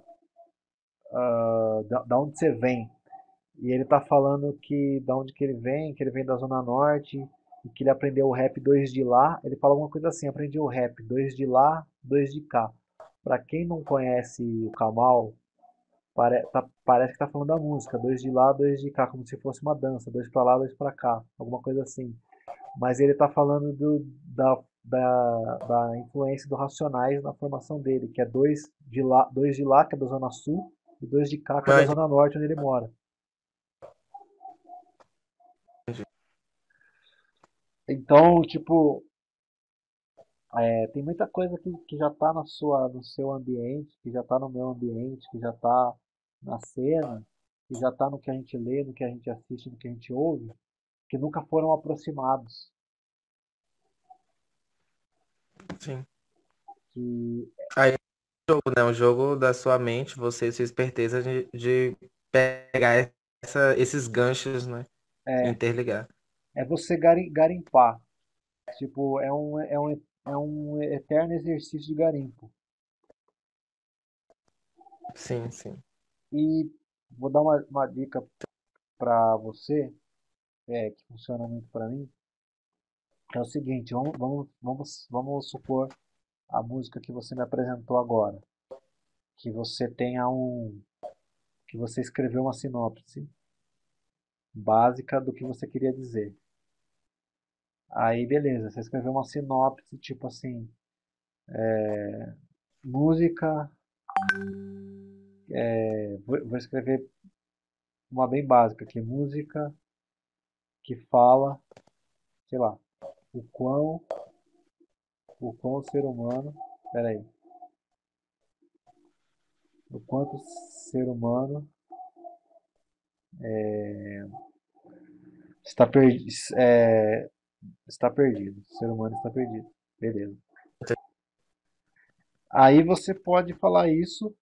da onde você vem. E ele tá falando que da onde que ele vem da Zona Norte, e que ele aprendeu o rap dois de lá. Ele fala alguma coisa assim, aprendi o rap dois de lá, dois de cá. Pra quem não conhece o Kamal, parece que tá falando da música, dois de lá, dois de cá, como se fosse uma dança, dois pra lá, dois pra cá, alguma coisa assim. Mas ele tá falando da influência do Racionais na formação dele, que é dois de lá, que é da Zona Sul, e 2 de cá, que é da Mas, Zona Norte, onde ele mora. Então, tipo, tem muita coisa que já tá no seu ambiente, que já tá no meu ambiente, que já tá na cena, que já tá no que a gente lê, no que a gente assiste, no que a gente ouve, que nunca foram aproximados. sim. Que Aí, o jogo, né? O jogo da sua mente, você e sua esperteza de pegar esses ganchos, né? E é, interligar. é você garimpar. Tipo, é um eterno exercício de garimpo. Sim, sim. E vou dar uma dica para você, que funciona muito para mim, que é o seguinte, vamos supor a música que você me apresentou agora, que você tenha que você escreveu uma sinopse básica do que você queria dizer. Aí, beleza, você escreveu uma sinopse, tipo assim, música, vou escrever uma bem básica aqui, música que fala, sei lá, o quão, o ser humano, peraí, o quanto o ser humano está, está perdido, o ser humano está perdido, beleza. Aí você pode falar isso,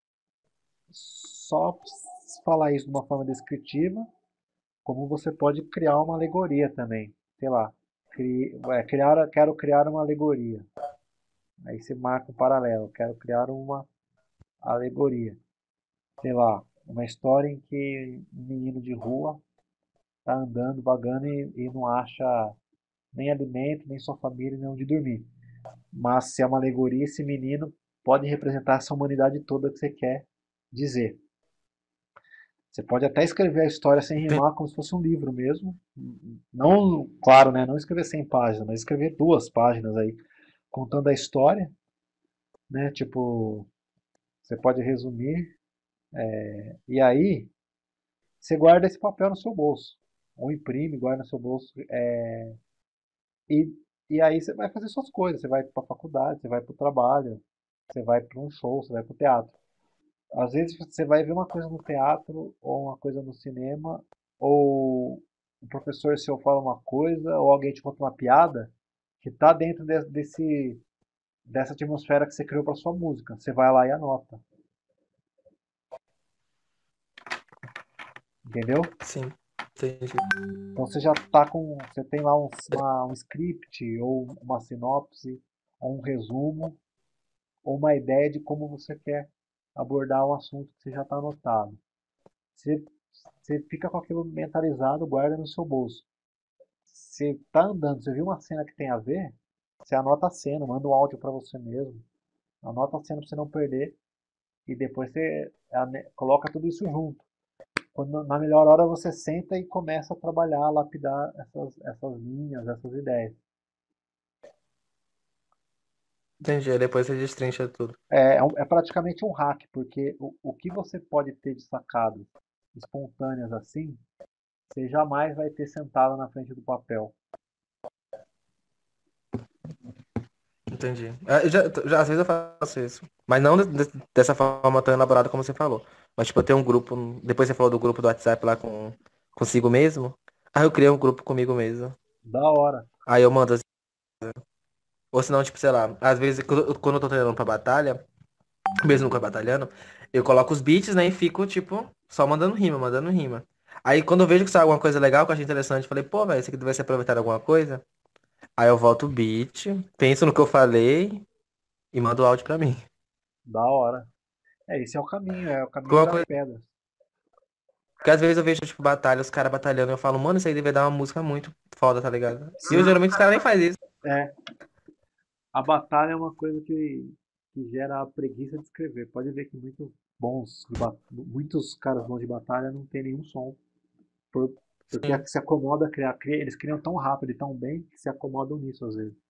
só falar isso de uma forma descritiva, como você pode criar uma alegoria também, sei lá, quero criar uma alegoria. Aí você marca um paralelo, quero criar uma alegoria. Sei lá, uma história em que um menino de rua está andando, vagando e não acha nem alimento, nem sua família, nem onde dormir. Mas se é uma alegoria, esse menino pode representar essa humanidade toda que você quer dizer. Você pode até escrever a história sem rimar, como se fosse um livro mesmo. Não, claro, né? Não escrever 100 páginas, mas escrever 2 páginas aí, contando a história, né? Tipo, você pode resumir. E aí, você guarda esse papel no seu bolso. Ou imprime, guarda no seu bolso. E, e aí você vai fazer suas coisas. Você vai para a faculdade, você vai para o trabalho, você vai para um show, você vai para o teatro. Às vezes você vai ver uma coisa no teatro, ou uma coisa no cinema, ou o professor seu fala uma coisa, ou alguém te conta uma piada que está dentro dessa atmosfera que você criou para sua música. Você vai lá e anota. Entendeu? Sim, entendi. Então você já tá você tem lá um script, ou uma sinopse, ou um resumo, ou uma ideia de como você quer abordar um assunto que você já está anotado. Você, você fica com aquilo mentalizado, guarda no seu bolso. Você tá andando, você viu uma cena que tem a ver, você anota a cena, manda um áudio para você mesmo, anota a cena para você não perder e depois você coloca tudo isso junto. Quando, na melhor hora você senta e começa a trabalhar, a lapidar essas linhas, essas ideias. Entendi. Aí depois você destrincha tudo. É praticamente um hack, porque o que você pode ter de sacadas espontâneas assim, você jamais vai ter sentado na frente do papel. Entendi. Às vezes eu faço isso. Mas não dessa forma tão elaborada como você falou. Mas, tipo, eu tenho um grupo. Depois você falou do grupo do WhatsApp lá consigo mesmo. Aí eu criei um grupo comigo mesmo. Da hora. Aí eu mando assim. Ou senão, tipo, sei lá, às vezes quando eu tô treinando pra batalha, mesmo nunca batalhando, eu coloco os beats, né, e fico, tipo, só mandando rima, mandando rima. Aí quando eu vejo que sai alguma coisa legal, que eu achei interessante, eu falei, pô, velho, isso aqui vai ser aproveitado alguma coisa. Aí eu volto o beat, penso no que eu falei e mando o áudio pra mim. Da hora. Esse é o Porque caminho uma das coisa, pedras. porque às vezes eu vejo, tipo, batalha, os caras batalhando, e eu falo, mano, isso aí deve dar uma música muito foda, tá ligado? E eu Sim, geralmente os caras nem fazem isso. é. A batalha é uma coisa que gera a preguiça de escrever. Pode ver que muitos caras bons de batalha não tem nenhum som. Por, porque Sim, se acomoda a eles criam tão rápido e tão bem que se acomodam nisso às vezes.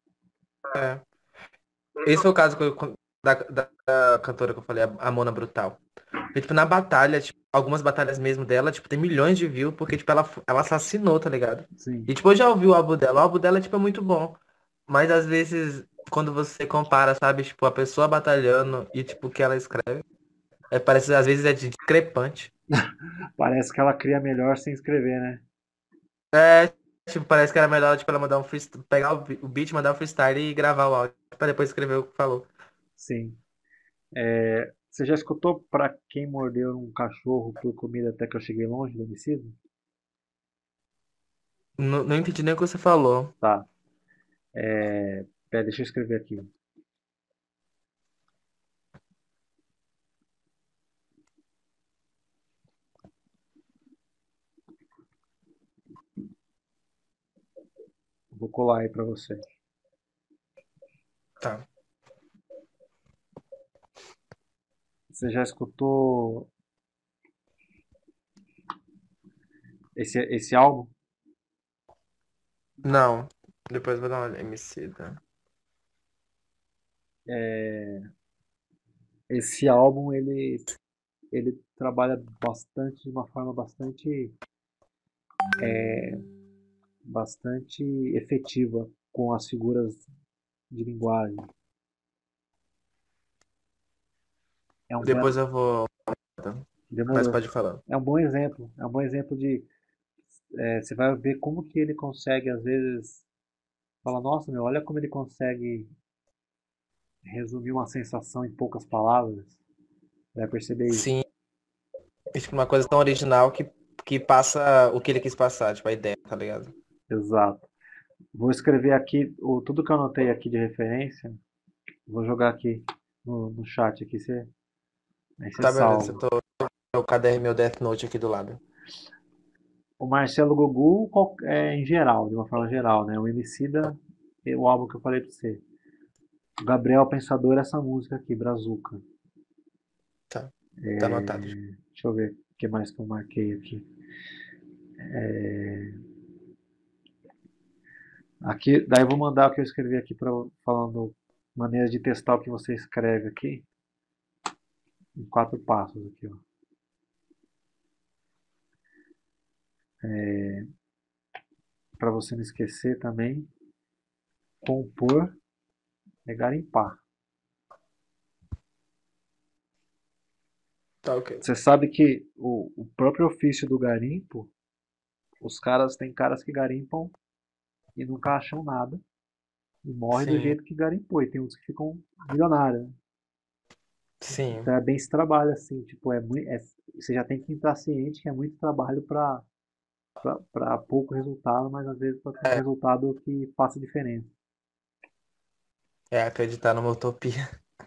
é. Esse foi o caso da cantora que eu falei, a Mona Brutal. E, tipo, na batalha, tipo, algumas batalhas mesmo dela, tipo, tem milhões de views, porque, tipo, ela assassinou, tá ligado? Sim, E, tipo, eu já ouvi o álbum dela. O álbum dela, tipo, é muito bom. Mas, às vezes, quando você compara, sabe, tipo, a pessoa batalhando e, tipo, o que ela escreve, parece, às vezes, é discrepante. parece que ela cria melhor sem escrever, né? É, tipo, parece que era melhor, tipo, ela mandar um freestyle, pegar o beat, mandar um freestyle e gravar o áudio, pra depois escrever o que falou. Sim. Você já escutou Pra Quem Mordeu um Cachorro por Comida Até Que Eu Cheguei Longe do Homicídio? Não, não entendi nem o que você falou. Tá. Pera, deixa eu escrever aqui. Vou colar aí pra você. Tá. Você já escutou esse álbum? Não. Depois eu vou dar uma olhada. Emicida. Esse álbum, ele trabalha bastante, de uma forma bastante efetiva com as figuras de linguagem. É um, Depois eu vou. Mas demorou. pode falar. É um bom exemplo. É um bom exemplo de. Você vai ver como que ele consegue, às vezes, fala, nossa, meu, olha como ele consegue resumir uma sensação em poucas palavras. Vai perceber isso. Sim, é tipo uma coisa tão original que passa o que ele quis passar, tipo a ideia, tá ligado? Exato. Vou escrever aqui tudo que eu anotei aqui de referência. Vou jogar aqui no chat aqui. Aí você Tá, beleza. Eu salva. tô meu caderno, meu Death Note aqui do lado. O Marcelo Gugu, em geral, de uma forma geral, né? O Emicida, o álbum que eu falei pra você. O Gabriel Pensador, essa música aqui, Brazuca. Tá. Tá anotado. Deixa eu ver o que mais que eu marquei aqui. Aqui, daí eu vou mandar o que eu escrevi aqui falando maneiras de testar o que você escreve aqui, em 4 passos aqui, ó. Para você não esquecer também, compor é garimpar. Tá, ok. Você sabe que o próprio ofício do garimpo, tem caras que garimpam e nunca acham nada e morrem do Sim, jeito que garimpou. E tem uns que ficam milionários, né? sim. Então é bem esse trabalho assim, tipo, você já tem que entrar ciente que é muito trabalho para pouco resultado, mas às vezes para ter um É, resultado que faça diferença. é acreditar numa utopia.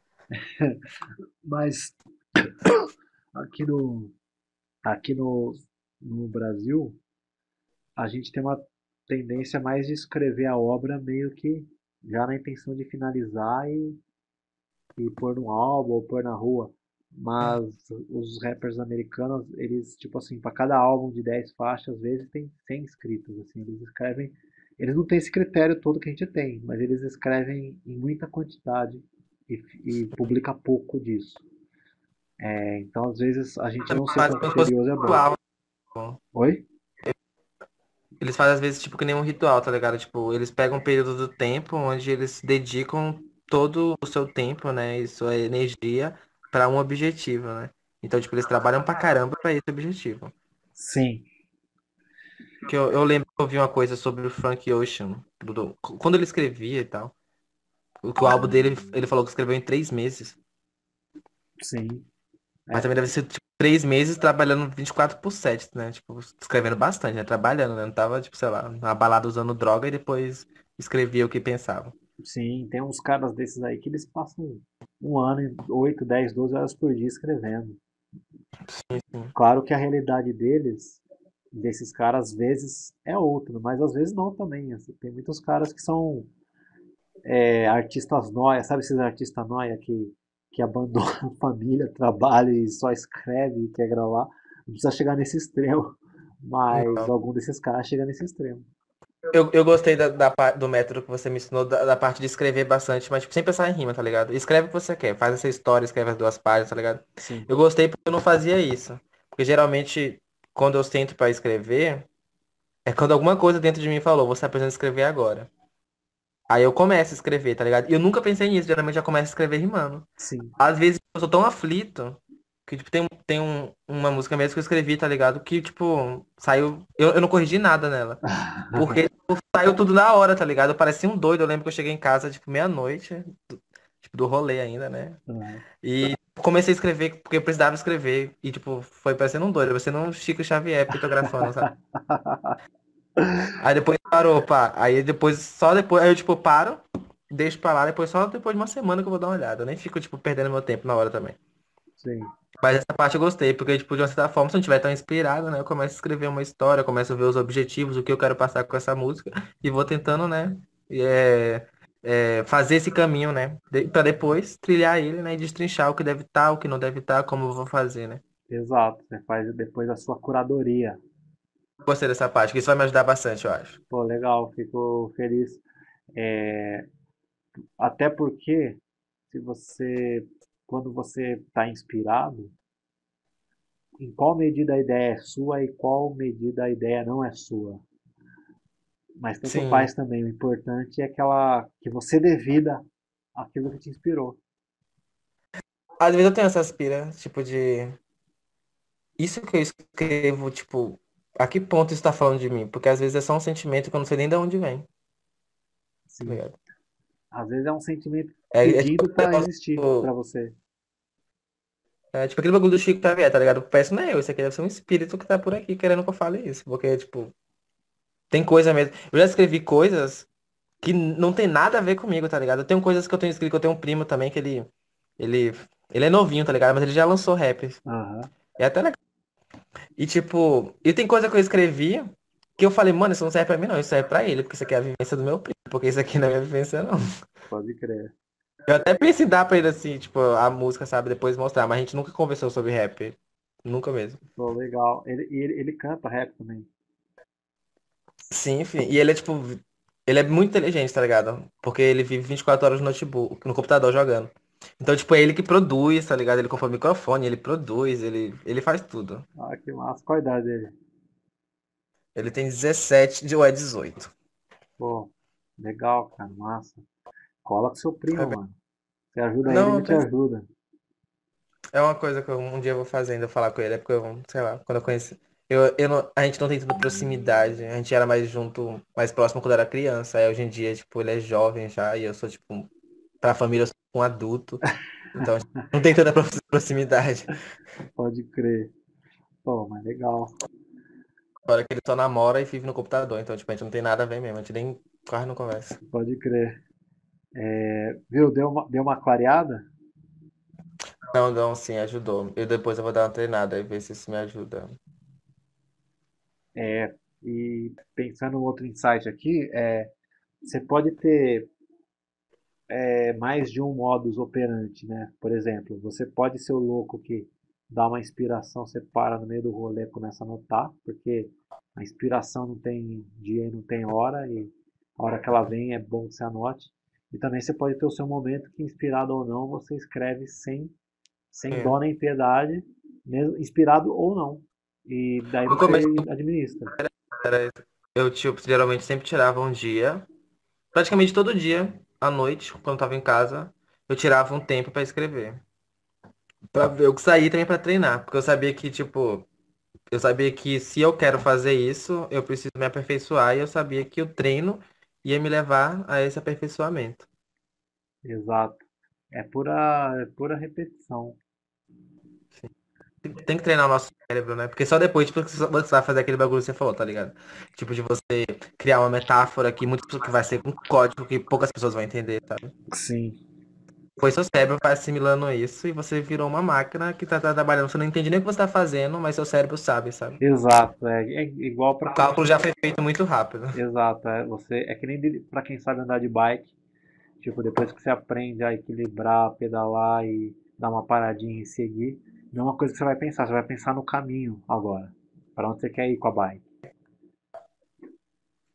Mas aqui no, aqui no Brasil, a gente tem uma tendência mais de escrever a obra meio que já na intenção de finalizar e pôr no álbum ou pôr na rua. Mas os rappers americanos, eles, tipo assim, para cada álbum de 10 faixas, às vezes tem 100 escritos, assim, eles escrevem, eles não têm esse critério todo que a gente tem, mas eles escrevem em muita quantidade e publica pouco disso. Então, às vezes, a gente Também não ser faz tão como se fosse criterioso é um bom. ritual. Pô. Oi? Eles fazem às vezes tipo que nem um ritual, tá ligado? Tipo, eles pegam um período do tempo onde eles dedicam todo o seu tempo, né, e sua energia pra um objetivo, né? Então, tipo, eles trabalham pra caramba pra esse objetivo. Sim. Que eu lembro que eu vi uma coisa sobre o Frank Ocean, quando ele escrevia e tal. O álbum dele, ele falou que escreveu em 3 meses. Sim. Mas É, também deve ser, tipo, 3 meses trabalhando 24/7, né? Tipo, escrevendo bastante, né? Trabalhando, né? Não tava, tipo, sei lá, na balada usando droga e depois escrevia o que pensava. sim, tem uns caras desses aí que eles passam um ano, 8, 10, 12 horas por dia escrevendo. Sim, sim. Claro que a realidade desses caras, às vezes é outra, mas às vezes não também. Assim, tem muitos caras que são artistas nóia, sabe esses artistas nóia que abandonam a família, trabalho e só escreve e quer gravar? Não precisa chegar nesse extremo, mas Não. algum desses caras chega nesse extremo. Eu gostei do método que você me ensinou, da parte de escrever bastante, mas tipo, sem pensar em rima, tá ligado? Escreve o que você quer, faz essa história, escreve as 2 páginas, tá ligado? Sim. Eu gostei porque eu não fazia isso. Porque geralmente, quando eu sento pra escrever, é quando alguma coisa dentro de mim falou, você tá precisando escrever agora. Aí eu começo a escrever, tá ligado? E eu nunca pensei nisso, geralmente eu começo a escrever rimando. Sim. Às vezes eu sou tão aflito que, tipo, uma música mesmo que eu escrevi, tá ligado? Que, tipo, saiu. Eu não corrigi nada nela. Porque tipo, saiu tudo na hora, tá ligado? Eu parecia um doido. Eu lembro que eu cheguei em casa, tipo, meia-noite, tipo, do rolê ainda, né? Aham. E comecei a escrever porque eu precisava escrever. E, tipo, foi parecendo um doido, parecendo um Chico Xavier pitografando, sabe? Aí depois parou, pá. Aí depois, só depois, aí eu, tipo, paro, deixo pra lá, depois só depois de uma semana que eu vou dar uma olhada. Eu nem fico, tipo, perdendo meu tempo na hora também. Sim. Mas essa parte eu gostei, porque, tipo, de uma certa forma, se eu não estiver tão inspirado, né, eu começo a escrever uma história, eu começo a ver os objetivos, o que eu quero passar com essa música, e vou tentando, né, e, fazer esse caminho, né, pra depois trilhar ele, né, e destrinchar o que deve estar, o que não deve estar, como eu vou fazer, né. Exato. Você faz depois a sua curadoria. Gostei dessa parte, que isso vai me ajudar bastante, eu acho. Pô, legal, fico feliz. É, até porque se você, quando você está inspirado, em qual medida a ideia é sua e qual medida a ideia não é sua. Mas tanto Sim. faz também, o importante é que você dê vida àquilo que te inspirou. Às vezes eu tenho essas piras, tipo, de... Isso que eu escrevo, tipo, a que ponto isso tá falando de mim? Porque às vezes é só um sentimento que eu não sei nem de onde vem, tá Sim. ligado? Às vezes é um sentimento É tipo, pedindo para existir para você. tipo aquele bagulho do Chico Xavier, tá ligado? Parece não é eu, isso aqui deve ser um espírito que tá por aqui querendo que eu fale isso. Porque, tipo, tem coisa mesmo. Eu já escrevi coisas que não tem nada a ver comigo, tá ligado? Eu tenho coisas que eu tenho escrito, que eu tenho um primo também, que ele, ele é novinho, tá ligado? Mas ele já lançou rap. Aham, É até legal. E, tipo, e tem coisa que eu escrevi que eu falei, mano, isso não serve pra mim, não. Isso serve pra ele, porque isso aqui é a vivência do meu primo. Porque isso aqui não é a minha vivência, não. pode crer. Eu até pensei em dar pra ele, assim, tipo, a música, sabe? Depois mostrar. Mas a gente nunca conversou sobre rap. Nunca mesmo. Pô, legal. Ele canta rap também. Sim, enfim. E ele é tipo. Ele é muito inteligente, tá ligado? Porque ele vive 24 horas no notebook, no computador jogando. Então, tipo, é ele que produz, tá ligado? Ele compra o microfone, ele produz, ele faz tudo. Ah, que massa. Qual a idade dele? Ele tem 17 ou é 18. Pô, legal, cara. Massa. Cola com seu É primo, bem- mano. Você ajuda ele, Não, ele te ajuda. é uma coisa que um dia eu vou fazer ainda, falar com ele. É porque eu, sei lá, quando eu conheci. A gente não tem tanta proximidade. A gente era mais junto, mais próximo quando era criança. Aí hoje em dia, tipo, ele é jovem já e eu sou, tipo, pra família, eu sou um adulto. Então, a gente não tem tanta proximidade. Pode crer. Pô, mas legal. Fora que ele só namora e vive no computador. Então, tipo, a gente não tem nada a ver mesmo. A gente nem quase não conversa. Pode crer. Viu? Deu uma clareada? Não, não, sim, ajudou. Eu depois eu vou dar uma treinada e ver se isso me ajuda. E pensando em outro insight aqui, você pode ter mais de um modus operandi, né? Por exemplo, você pode ser o louco que dá uma inspiração, você para no meio do rolê e começa a anotar, porque a inspiração não tem dia e não tem hora, e a hora que ela vem é bom que você anote. E também você pode ter o seu momento que, inspirado ou não, você escreve sem É. dó nem piedade, mesmo inspirado ou não. E daí No começo você administra. era isso. Eu, tipo, geralmente sempre tirava um dia. Praticamente todo dia, à noite, quando eu tava em casa, eu tirava um tempo pra escrever. Pra ver o que saía também pra treinar. Porque eu sabia que, tipo, eu sabia que se eu quero fazer isso, eu preciso me aperfeiçoar. E eu sabia que o treino ia me levar a esse aperfeiçoamento. Exato. É pura repetição. Tem que treinar o nosso cérebro, né? Porque só depois, tipo, que você vai fazer aquele bagulho que você falou, tá ligado? Tipo, de você criar uma metáfora que vai ser um código que poucas pessoas vão entender, sabe? Sim, Depois seu cérebro vai assimilando isso e você virou uma máquina que tá trabalhando. Você não entende nem o que você tá fazendo, mas seu cérebro sabe, sabe? exato. É igual O para quem. cálculo já foi feito muito rápido. Exato, é que nem para quem sabe andar de bike. Tipo, depois que você aprende a equilibrar, pedalar e dar uma paradinha e seguir, não é uma coisa que você vai pensar no caminho agora. Para onde você quer ir com a bike.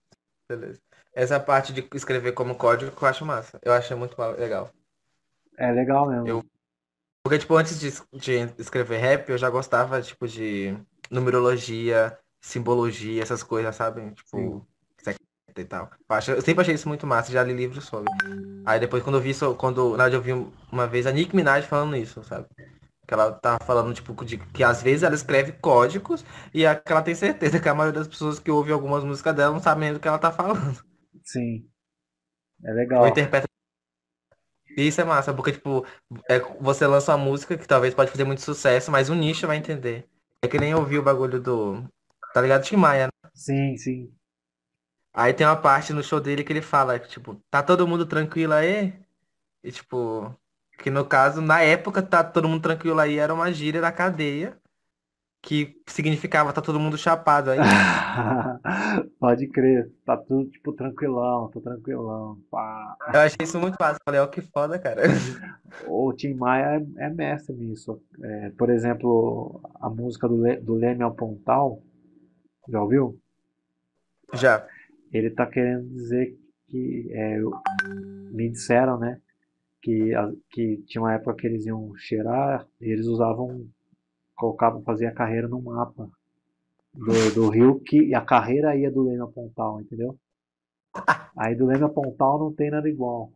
Beleza. Essa parte de escrever como código que eu acho massa. Eu acho muito legal. É legal mesmo. Eu, porque, tipo, antes de escrever rap, eu já gostava, tipo, de numerologia, simbologia, essas coisas, sabe? Sim. Tipo, secreta e tal. Eu sempre achei isso muito massa, já li livros sobre. Aí depois, quando eu vi isso, quando, na verdade, eu vi uma vez a Nicki Minaj falando isso, sabe? Que ela tá falando, tipo, de que às vezes ela escreve códigos e que ela tem certeza que a maioria das pessoas que ouvem algumas músicas dela não sabem nem do que ela tá falando. Sim. É Ou legal. interpreta. E isso é massa, porque, tipo, você lança uma música que talvez pode fazer muito sucesso, mas o nicho vai entender. É que nem ouvir o bagulho do. Tá ligado? Tim Maia, né? Sim, sim. Aí tem uma parte no show dele que ele fala, que, tipo, tá todo mundo tranquilo aí? E, tipo, que no caso, na época, tá todo mundo tranquilo aí era uma gíria da cadeia, que significava tá todo mundo chapado aí. Pode crer. Tá tudo, tipo, tranquilão, tô tranquilão. Pá. Eu achei isso muito fácil. Falei, ó, que foda, cara. O Tim Maia é mestre nisso. É, por exemplo, a música do Leme ao Pontal, já ouviu? Já. Ele tá querendo dizer que me disseram, né, que tinha uma época que eles iam cheirar e eles usavam, colocavam, fazia a carreira no mapa do rio que e a carreira ia do Leme ao Pontal, entendeu? Aí do Leme ao Pontal não tem nada igual.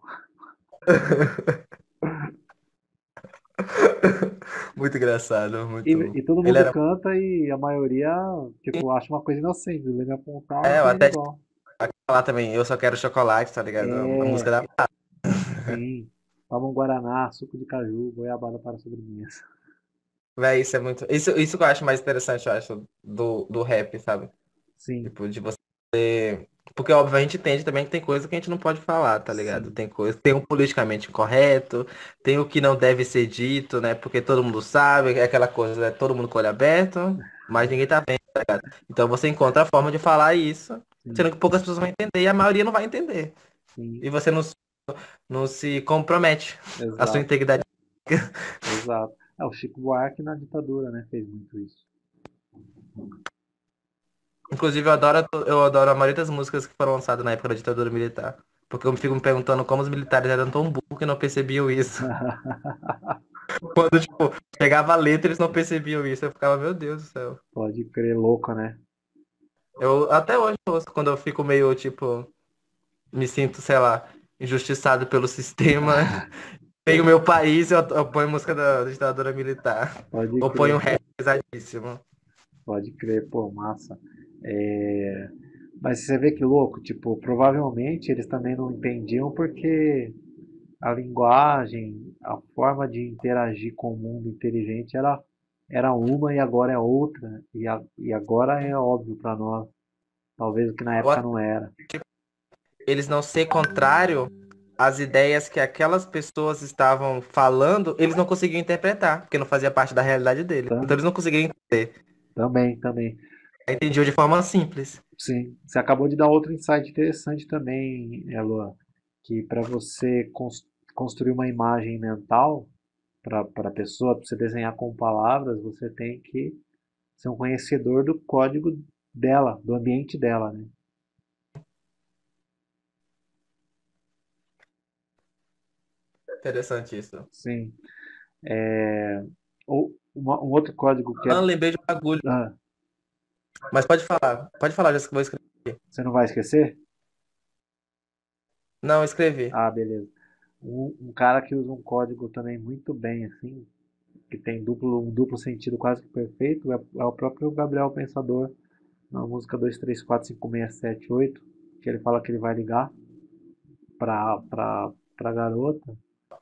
Muito engraçado, E, muito. e todo Ele mundo era. canta e a maioria, tipo, acha uma coisa inocente. Do Leme ao Pontal não É, eu tem nada até igual. falar também, eu só quero chocolate, tá ligado? A música É, da. sim. Toma um guaraná, suco de caju, goiabada para sobremesa. Véi, isso é muito. Isso que eu acho mais interessante, eu acho, do rap, sabe? Sim, Tipo, de você. Porque, óbvio, a gente entende também que tem coisa que a gente não pode falar, tá ligado? sim, Tem coisa, tem o politicamente incorreto, tem o que não deve ser dito, né? Porque todo mundo sabe, é aquela coisa, né? Todo mundo com o olho aberto, mas ninguém tá vendo, tá ligado? Então você encontra a forma de falar isso, sim, sendo que poucas pessoas vão entender e a maioria não vai entender. sim. E você não se compromete a sua Exato, integridade. exato. É, o Chico Buarque na ditadura, né, fez muito isso. Inclusive, eu adoro a maioria das músicas que foram lançadas na época da ditadura militar. Porque eu fico me perguntando como os militares eram tão burros que não percebiam isso. Quando, tipo, pegava a letra, eles não percebiam isso. Eu ficava, meu Deus do céu. Pode crer, louco, né? Eu até hoje ouço, quando eu fico meio, tipo, me sinto, sei lá, injustiçado pelo sistema. Tenho o meu país, eu ponho música da ditadura militar. Pode Ou ponho um crer, rap pesadíssimo. pode crer, pô, massa. É, mas você vê que louco, tipo, provavelmente eles também não entendiam porque a linguagem, a forma de interagir com o mundo inteligente era uma e agora é outra. E agora é óbvio para nós. Talvez o que na Ou época até não era. eles não ser contrário às ideias que aquelas pessoas estavam falando, eles não conseguiam interpretar, porque não fazia parte da realidade deles. Então Tam- eles não conseguiam entender. Também, também. Entendiam de forma simples. Sim. Você acabou de dar outro insight interessante também, Elua, que para você construir uma imagem mental para a pessoa, para você desenhar com palavras, você tem que ser um conhecedor do código dela, do ambiente dela, né? Interessante isso. Sim. Ou um outro código que é. Ah, lembrei de um bagulho. Ah, Mas pode falar. Pode falar, já que eu vou escrever. você não vai esquecer? Não, eu escrevi. Ah, beleza. Um cara que usa um código também muito bem, assim, que tem um duplo sentido quase que perfeito, é o próprio Gabriel Pensador, na música 2345678, que ele fala que ele vai ligar pra garota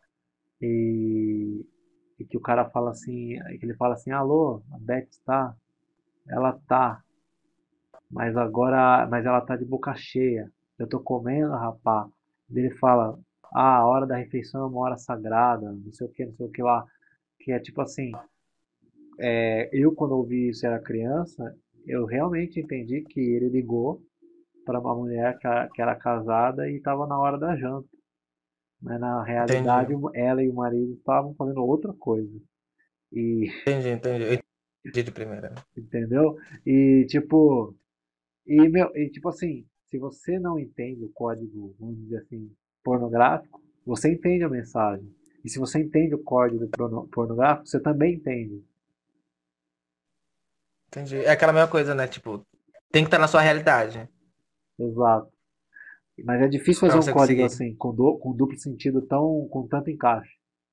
e, e que o cara fala assim, que ele fala assim, alô, a Beth está? Ela tá, mas ela tá de boca cheia. Eu tô comendo, rapá. Ele fala, a hora da refeição é uma hora sagrada, não sei o que lá. Que é tipo assim, eu quando ouvi isso era criança, eu realmente entendi que ele ligou para uma mulher que era casada e estava na hora da janta. Mas na Entendi. realidade ela e o marido estavam fazendo outra coisa. E Entendi. Eu entendi de primeira. entendeu? E tipo, e tipo assim, se você não entende o código, vamos dizer assim, pornográfico, você entende a mensagem. E se você entende o código pornográfico, você também entende. Entendi. É aquela mesma coisa, né? Tipo, tem que estar na sua realidade Exato. Mas é difícil pra fazer um você código conseguir. assim, com duplo sentido com tanto encaixe.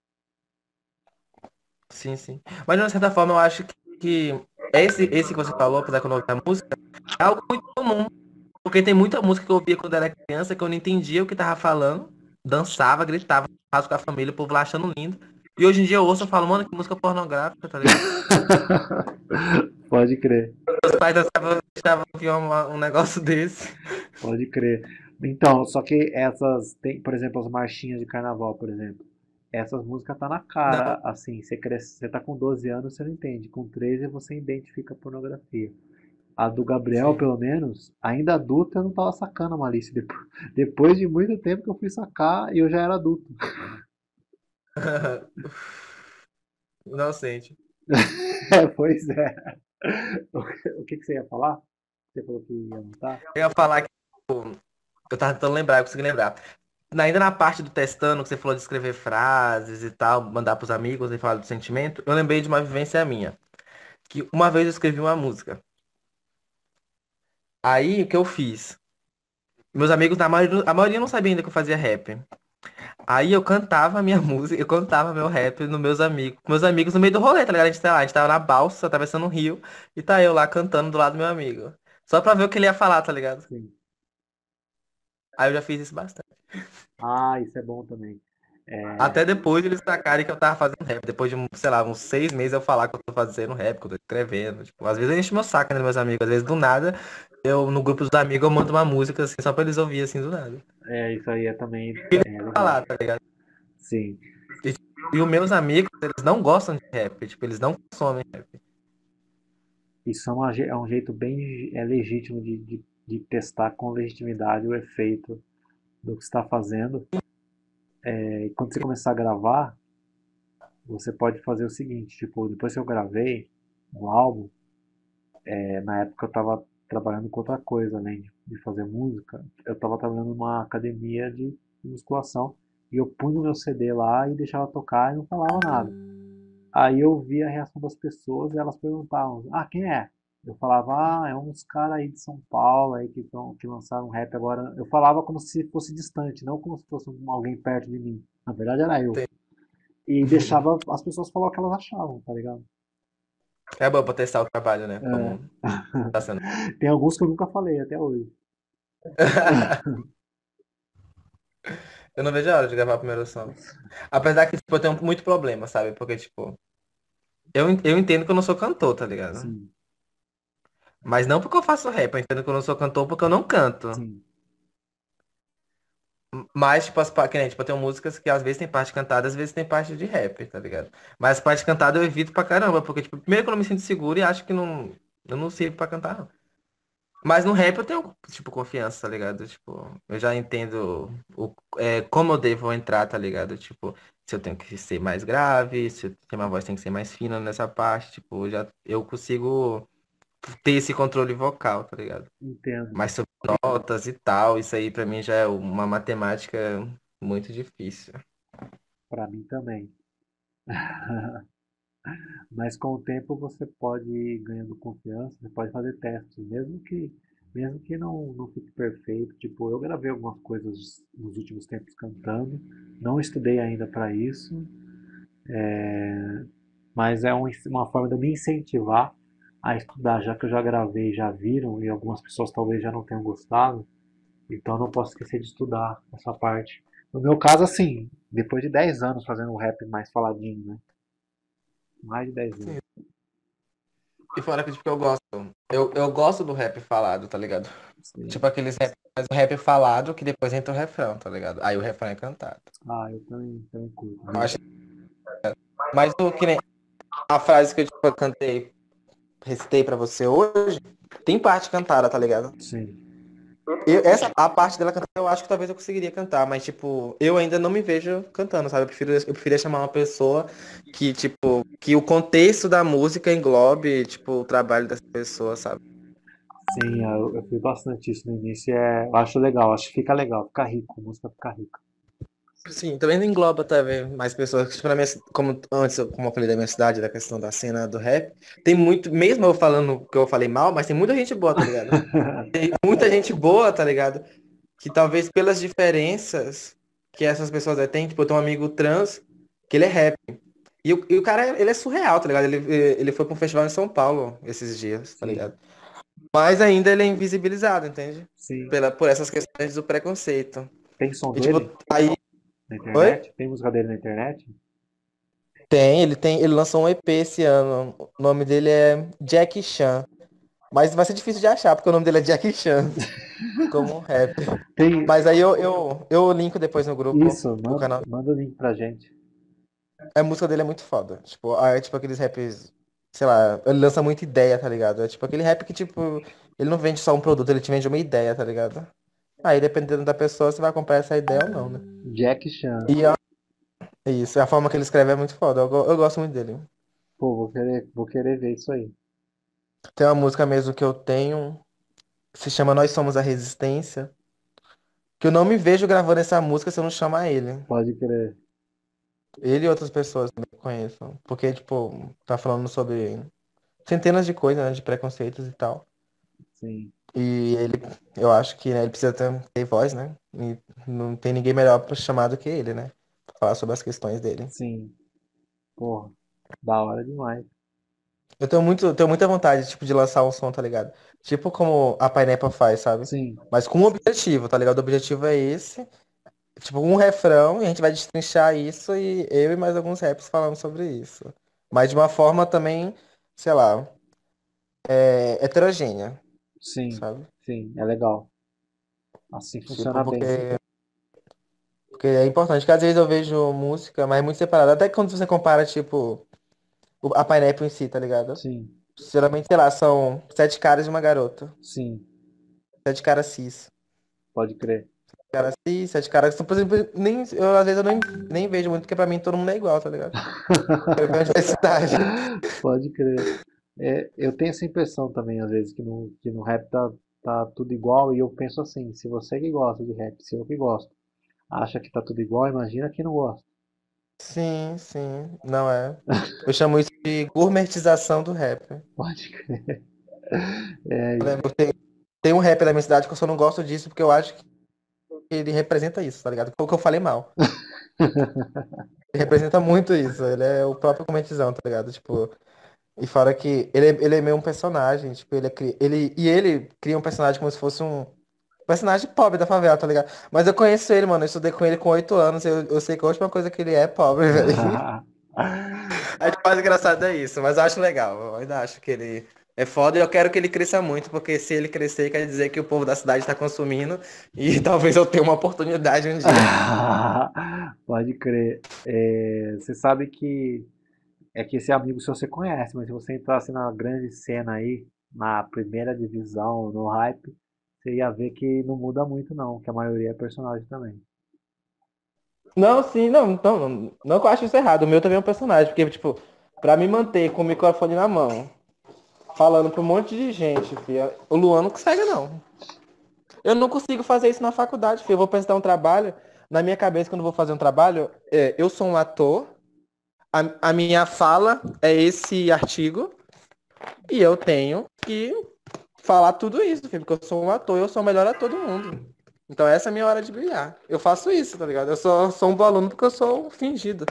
Sim, sim. Mas de uma certa forma eu acho que esse que você falou, apesar que eu não ouvi a música, é algo muito comum. Porque tem muita música que eu ouvia quando era criança que eu não entendia o que tava falando. Dançava, gritava, rasgo com a família, o povo lá achando lindo. E hoje em dia eu ouço e falo, mano, que música pornográfica, tá ligado? Pode crer, Meus pais dançavam, deixavam ouvir um negócio desse. pode crer. Então, só que essas, tem, por exemplo, as marchinhas de carnaval, por exemplo. Essas músicas tá na Não, cara, assim, você cresce, você tá com 12 anos, você não entende. Com 13 você identifica a pornografia. A do Gabriel, sim. pelo menos, ainda adulta, eu não tava sacando a malícia. Depois de muito tempo que eu fui sacar e eu já era adulto. Inocente. Pois é. O que você ia falar? Você falou que ia anotar? Eu ia falar que eu tava tentando lembrar, eu consegui lembrar. Ainda na parte do testando, que você falou de escrever frases e tal, mandar pros amigos e falar do sentimento, eu lembrei de uma vivência minha. Que uma vez eu escrevi uma música. Aí o que eu fiz? Meus amigos, a maioria não sabia ainda que eu fazia rap. Aí eu cantava a minha música, eu cantava meu rap nos meus amigos no meio do rolê, tá ligado? A gente, tá lá, a gente tava na balsa, atravessando o rio, e tá eu lá cantando do lado do meu amigo. Só pra ver o que ele ia falar, tá ligado? Sim. Aí eu já fiz isso bastante. Ah, isso é bom também. É, Até depois eles sacarem que eu tava fazendo rap. Depois de, sei lá, uns 6 meses eu falar que eu tô fazendo rap, que eu tô escrevendo. Tipo, às vezes enche meu saco, né, meus amigos. Às vezes do nada, eu, no grupo dos amigos, eu mando uma música assim, só pra eles ouvirem assim do nada. isso aí é também E eles é legal. falar, tá ligado? Sim. E, e os meus amigos, eles não gostam de rap. Tipo, eles não consomem rap. Isso é um jeito bem legítimo de testar com legitimidade o efeito do que você está fazendo. E quando você começar a gravar, você pode fazer o seguinte, tipo, depois que eu gravei um álbum, na época eu estava trabalhando com outra coisa, além de fazer música, eu estava trabalhando numa academia de musculação e eu punho o meu CD lá e deixava tocar e não falava nada. Aí eu via a reação das pessoas e elas perguntavam, ah, quem é? Eu falava, ah, é uns caras aí de São Paulo aí que lançaram um rap agora. Eu falava como se fosse distante, não como se fosse alguém perto de mim. Na verdade era eu. Tem- E deixava as pessoas falar o que elas achavam, tá ligado? É bom pra testar o trabalho, né? É. Como tá sendo. Tem alguns que eu nunca falei até hoje. Eu não vejo a hora de gravar a primeira som. Apesar que, tipo, eu tenho muito problema, sabe? Porque, tipo, eu entendo que eu não sou cantor, tá ligado? Sim, Mas não porque eu faço rap, eu entendo que eu não sou cantor porque eu não canto. sim, Mas, tipo, que nem, tipo, eu tenho músicas que às vezes tem parte cantada, às vezes tem parte de rap, tá ligado? Mas parte cantada eu evito pra caramba, porque, tipo, primeiro que eu não me sinto seguro e acho que não, eu não sirvo pra cantar, não. Mas no rap eu tenho, tipo, confiança, tá ligado? Tipo, eu já entendo como eu devo entrar, tá ligado? Tipo, se eu tenho que ser mais grave, se minha voz tem que ser mais fina nessa parte, tipo, eu consigo ter esse controle vocal, tá ligado? entendo. Mas sobre notas e tal, isso aí pra mim já é uma matemática muito difícil. Pra mim também. Mas com o tempo você pode ir ganhando confiança, você pode fazer testes, mesmo que não fique perfeito. Tipo, eu gravei algumas coisas nos últimos tempos cantando, não estudei ainda para isso, mas é uma forma de eu me incentivar a estudar, já que eu já gravei, já viram e algumas pessoas talvez já não tenham gostado, então eu não posso esquecer de estudar essa parte. No meu caso, assim, depois de 10 anos fazendo o rap mais faladinho, né? Mais de 10 Sim. anos. E fora que, tipo, eu gosto. Eu gosto do rap falado, tá ligado? Sim. Tipo aqueles rap, mas o rap falado que depois entra o refrão, tá ligado? Aí o refrão é cantado. Ah, eu também curto. Eu acho- Mas o que nem a frase que eu, tipo, eu cantei, recitei pra você hoje, tem parte cantada, tá ligado? Sim. A parte dela cantar, eu acho que talvez eu conseguiria cantar, mas, tipo, eu ainda não me vejo cantando, sabe? Eu preferia chamar uma pessoa que, tipo, que o contexto da música englobe, tipo, o trabalho dessa pessoa, sabe? Sim, eu fiz bastante isso no início. Eu acho legal, acho que fica legal, fica rico, a música fica rica. Sim, também engloba também mais pessoas. Tipo, na minha, como antes, como eu falei da minha cidade, da questão da cena do rap, tem muito, mesmo eu falando que eu falei mal, mas tem muita gente boa, tá ligado? Muita gente boa, tá ligado? Que talvez pelas diferenças que essas pessoas têm, tipo, eu tenho um amigo trans, que ele é rap. E o cara, ele é surreal, tá ligado? Ele foi pra um festival em São Paulo esses dias, tá Sim, ligado? Mas ainda ele é invisibilizado, entende? sim. Por essas questões do preconceito. Tem som E tipo, dele aí. na Oi? internet? Tem música dele na internet? Ele lançou um EP esse ano. O nome dele é Jack Chan. Mas vai ser difícil de achar, porque o nome dele é Jack Chan, como um rap. Tem. Mas aí eu linko depois no grupo Isso, o manda, canal. manda o link pra gente. A música dele é muito foda. Tipo, é tipo aqueles raps, sei lá, ele lança muita ideia, tá ligado? É tipo aquele rap que, tipo, ele não vende só um produto, ele te vende uma ideia, tá ligado? Aí, dependendo da pessoa, você vai comprar essa ideia ou não, né? Jack Chan. E é isso, a forma que ele escreve é muito foda. Eu gosto muito dele. Pô, vou querer ver isso aí. Tem uma música mesmo que eu tenho, que se chama Nós Somos a Resistência, que eu não me vejo gravando essa música se eu não chamar ele. Pode crer. Ele e outras pessoas também que eu conheço. Porque, tipo, tá falando sobre centenas de coisas, né, de preconceitos e tal. Sim, E ele, eu acho que, né, ele precisa ter voz, né? E não tem ninguém melhor para chamar do que ele, né? Pra falar sobre as questões dele. sim. Porra, da hora demais. Tenho muita vontade, tipo, de lançar um som, tá ligado? Tipo como a Pineapple faz, sabe? Sim, Mas com um objetivo, tá ligado? O objetivo é esse. Tipo, um refrão e a gente vai destrinchar isso e eu e mais alguns raps falando sobre isso. Mas de uma forma também, sei lá, heterogênea, sim, sabe? sim, é legal. Assim Tipo, funciona bem. porque é importante, porque às vezes eu vejo música, mas é muito separada. Até quando você compara, tipo, a Pineapple em si, tá ligado? Sim, Geralmente, sei lá, são sete caras e uma garota. sim, Sete caras cis. pode crer. Caras cis, sete caras. Por exemplo, às vezes eu nem vejo muito, porque pra mim todo mundo é igual, tá ligado? Eu quero diversidade. Pode crer. Eu tenho essa impressão também, às vezes, que no rap tá tudo igual, e eu penso assim, se você que gosta de rap, se eu que gosto, acha que tá tudo igual, imagina quem não gosta. Sim, sim, não é. Eu chamo isso de gourmetização do rap. Pode crer. Por exemplo, tem um rap da minha cidade que eu só não gosto disso porque eu acho que ele representa isso, tá ligado? Foi o que eu falei mal. Ele representa muito isso. Ele é o próprio gourmetizão, tá ligado? Tipo, e fora que ele é meio um personagem, tipo, ele cria um personagem como se fosse um personagem pobre da favela, tá ligado? Mas eu conheço ele, mano. Eu estudei com ele com 8 anos. Eu sei que a última coisa que ele é pobre, velho. A gente mais engraçado é isso, mas eu acho legal. Eu ainda acho que ele é foda e eu quero que ele cresça muito, porque se ele crescer, quer dizer que o povo da cidade está consumindo e talvez eu tenha uma oportunidade um dia. Pode crer. Você sabe que esse amigo seu você conhece, mas se você entrasse na grande cena aí, na primeira divisão, no hype, você ia ver que não muda muito não, que a maioria é personagem também. Não, sim, não que eu acho isso errado. O meu também é um personagem, porque, tipo, pra me manter com o microfone na mão, falando pra um monte de gente, filho, o Luan não consegue, não. Eu não consigo fazer isso na faculdade, filho. Eu vou apresentar um trabalho, na minha cabeça, quando eu vou fazer um trabalho, eu sou um ator, a minha fala é esse artigo, e eu tenho que falar tudo isso, filho, porque eu sou um ator, eu sou o melhor ator do mundo. Então essa é a minha hora de brilhar. Eu faço isso, tá ligado? Eu sou um bom aluno porque eu sou um fingido.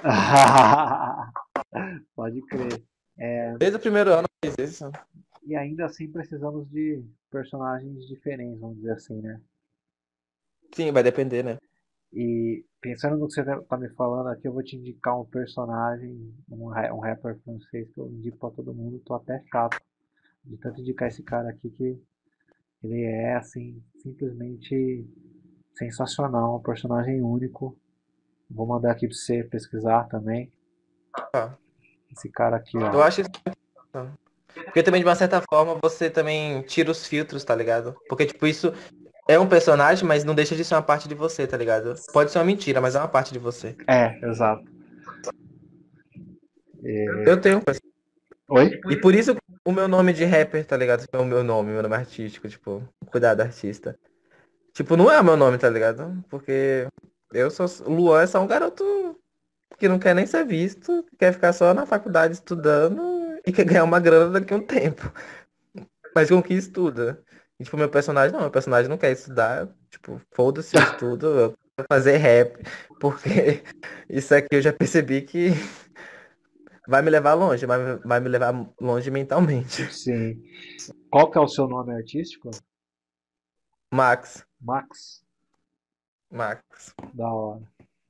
Pode crer. Desde o primeiro ano eu fiz isso. E ainda assim precisamos de personagens diferentes, vamos dizer assim, né? Sim, vai depender, né? E pensando no que você tá me falando aqui, eu vou te indicar um personagem, um rapper francês que eu indico pra todo mundo, tô até chato de tanto indicar esse cara aqui que ele é assim, simplesmente sensacional, um personagem único. Vou mandar aqui pra você pesquisar também. Tá. Esse cara aqui, ó. Eu acho isso. Porque também, de uma certa forma, você também tira os filtros, tá ligado? Porque, tipo, isso é um personagem, mas não deixa de ser uma parte de você, tá ligado? Pode ser uma mentira, mas é uma parte de você. É, exato. Eu tenho um personagem. Oi? E por isso o meu nome de rapper, tá ligado? É o meu nome artístico, tipo, cuidado artista. Tipo, não é o meu nome, tá ligado? Porque eu sou. O Luan é só um garoto que não quer nem ser visto, quer ficar só na faculdade estudando e quer ganhar uma grana daqui a um tempo. Mas com que estuda? E, tipo, meu personagem não quer estudar. Tipo, foda-se o estudo, eu quero fazer rap, porque isso aqui eu já percebi que vai me levar longe, vai me levar longe mentalmente. Sim. Qual que é o seu nome artístico? Max, Max? Max. Da hora.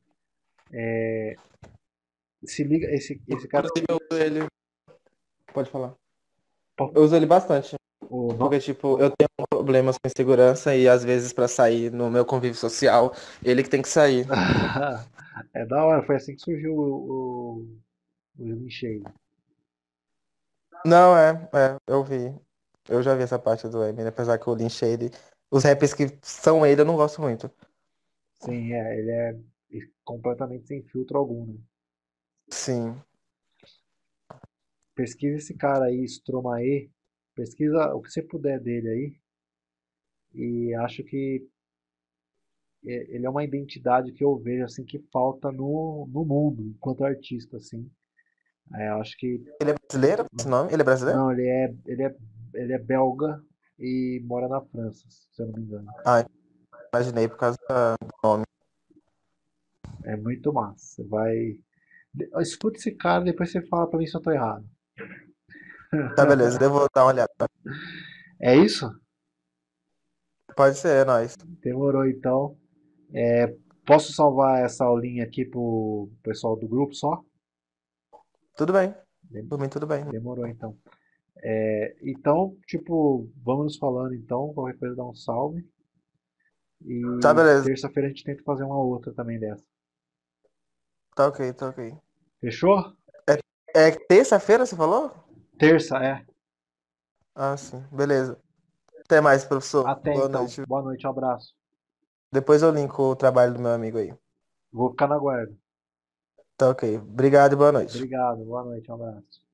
Se liga, esse cara. Inclusive eu uso ele, pode falar. po- Eu uso ele bastante, O, porque, no- tipo, eu tenho problemas com insegurança e às vezes pra sair no meu convívio social, ele que tem que sair. É da hora, foi assim que surgiu o Slim Shady. Não, eu vi. Eu já vi essa parte do Eminem, apesar que o Lin Shade, os rappers que são ele, eu não gosto muito. Sim, ele é completamente sem filtro algum, né? Sim. Pesquisa esse cara aí, Stromae, pesquisa o que você puder dele aí, e acho que ele é uma identidade que eu vejo assim que falta no mundo enquanto artista assim. Eu acho que Ele é brasileiro? Esse nome? Ele é brasileiro? não, ele é belga e mora na França, se eu não me engano. Ah, imaginei por causa do nome. É muito massa. Você vai escuta esse cara, depois você fala pra mim se eu tô errado. Tá, beleza, eu vou dar uma olhada. É isso? Pode ser, é nóis. Demorou então. Posso salvar essa aulinha aqui pro pessoal do grupo só? Tudo bem. Dem- Por mim, tudo bem. Demorou então. Então, tipo, vamos nos falando então. Qualquer coisa dá um salve. Tá, E beleza. terça-feira a gente tenta fazer uma outra também dessa. Tá ok, tá ok. Fechou? É terça-feira, você falou? Terça, é. Ah, sim. Beleza. Até mais, professor. Até Boa então. noite. Boa noite, um abraço. Depois eu linko o trabalho do meu amigo aí. Vou ficar na guarda. Tá ok. Obrigado e boa noite. Obrigado, boa noite, um abraço.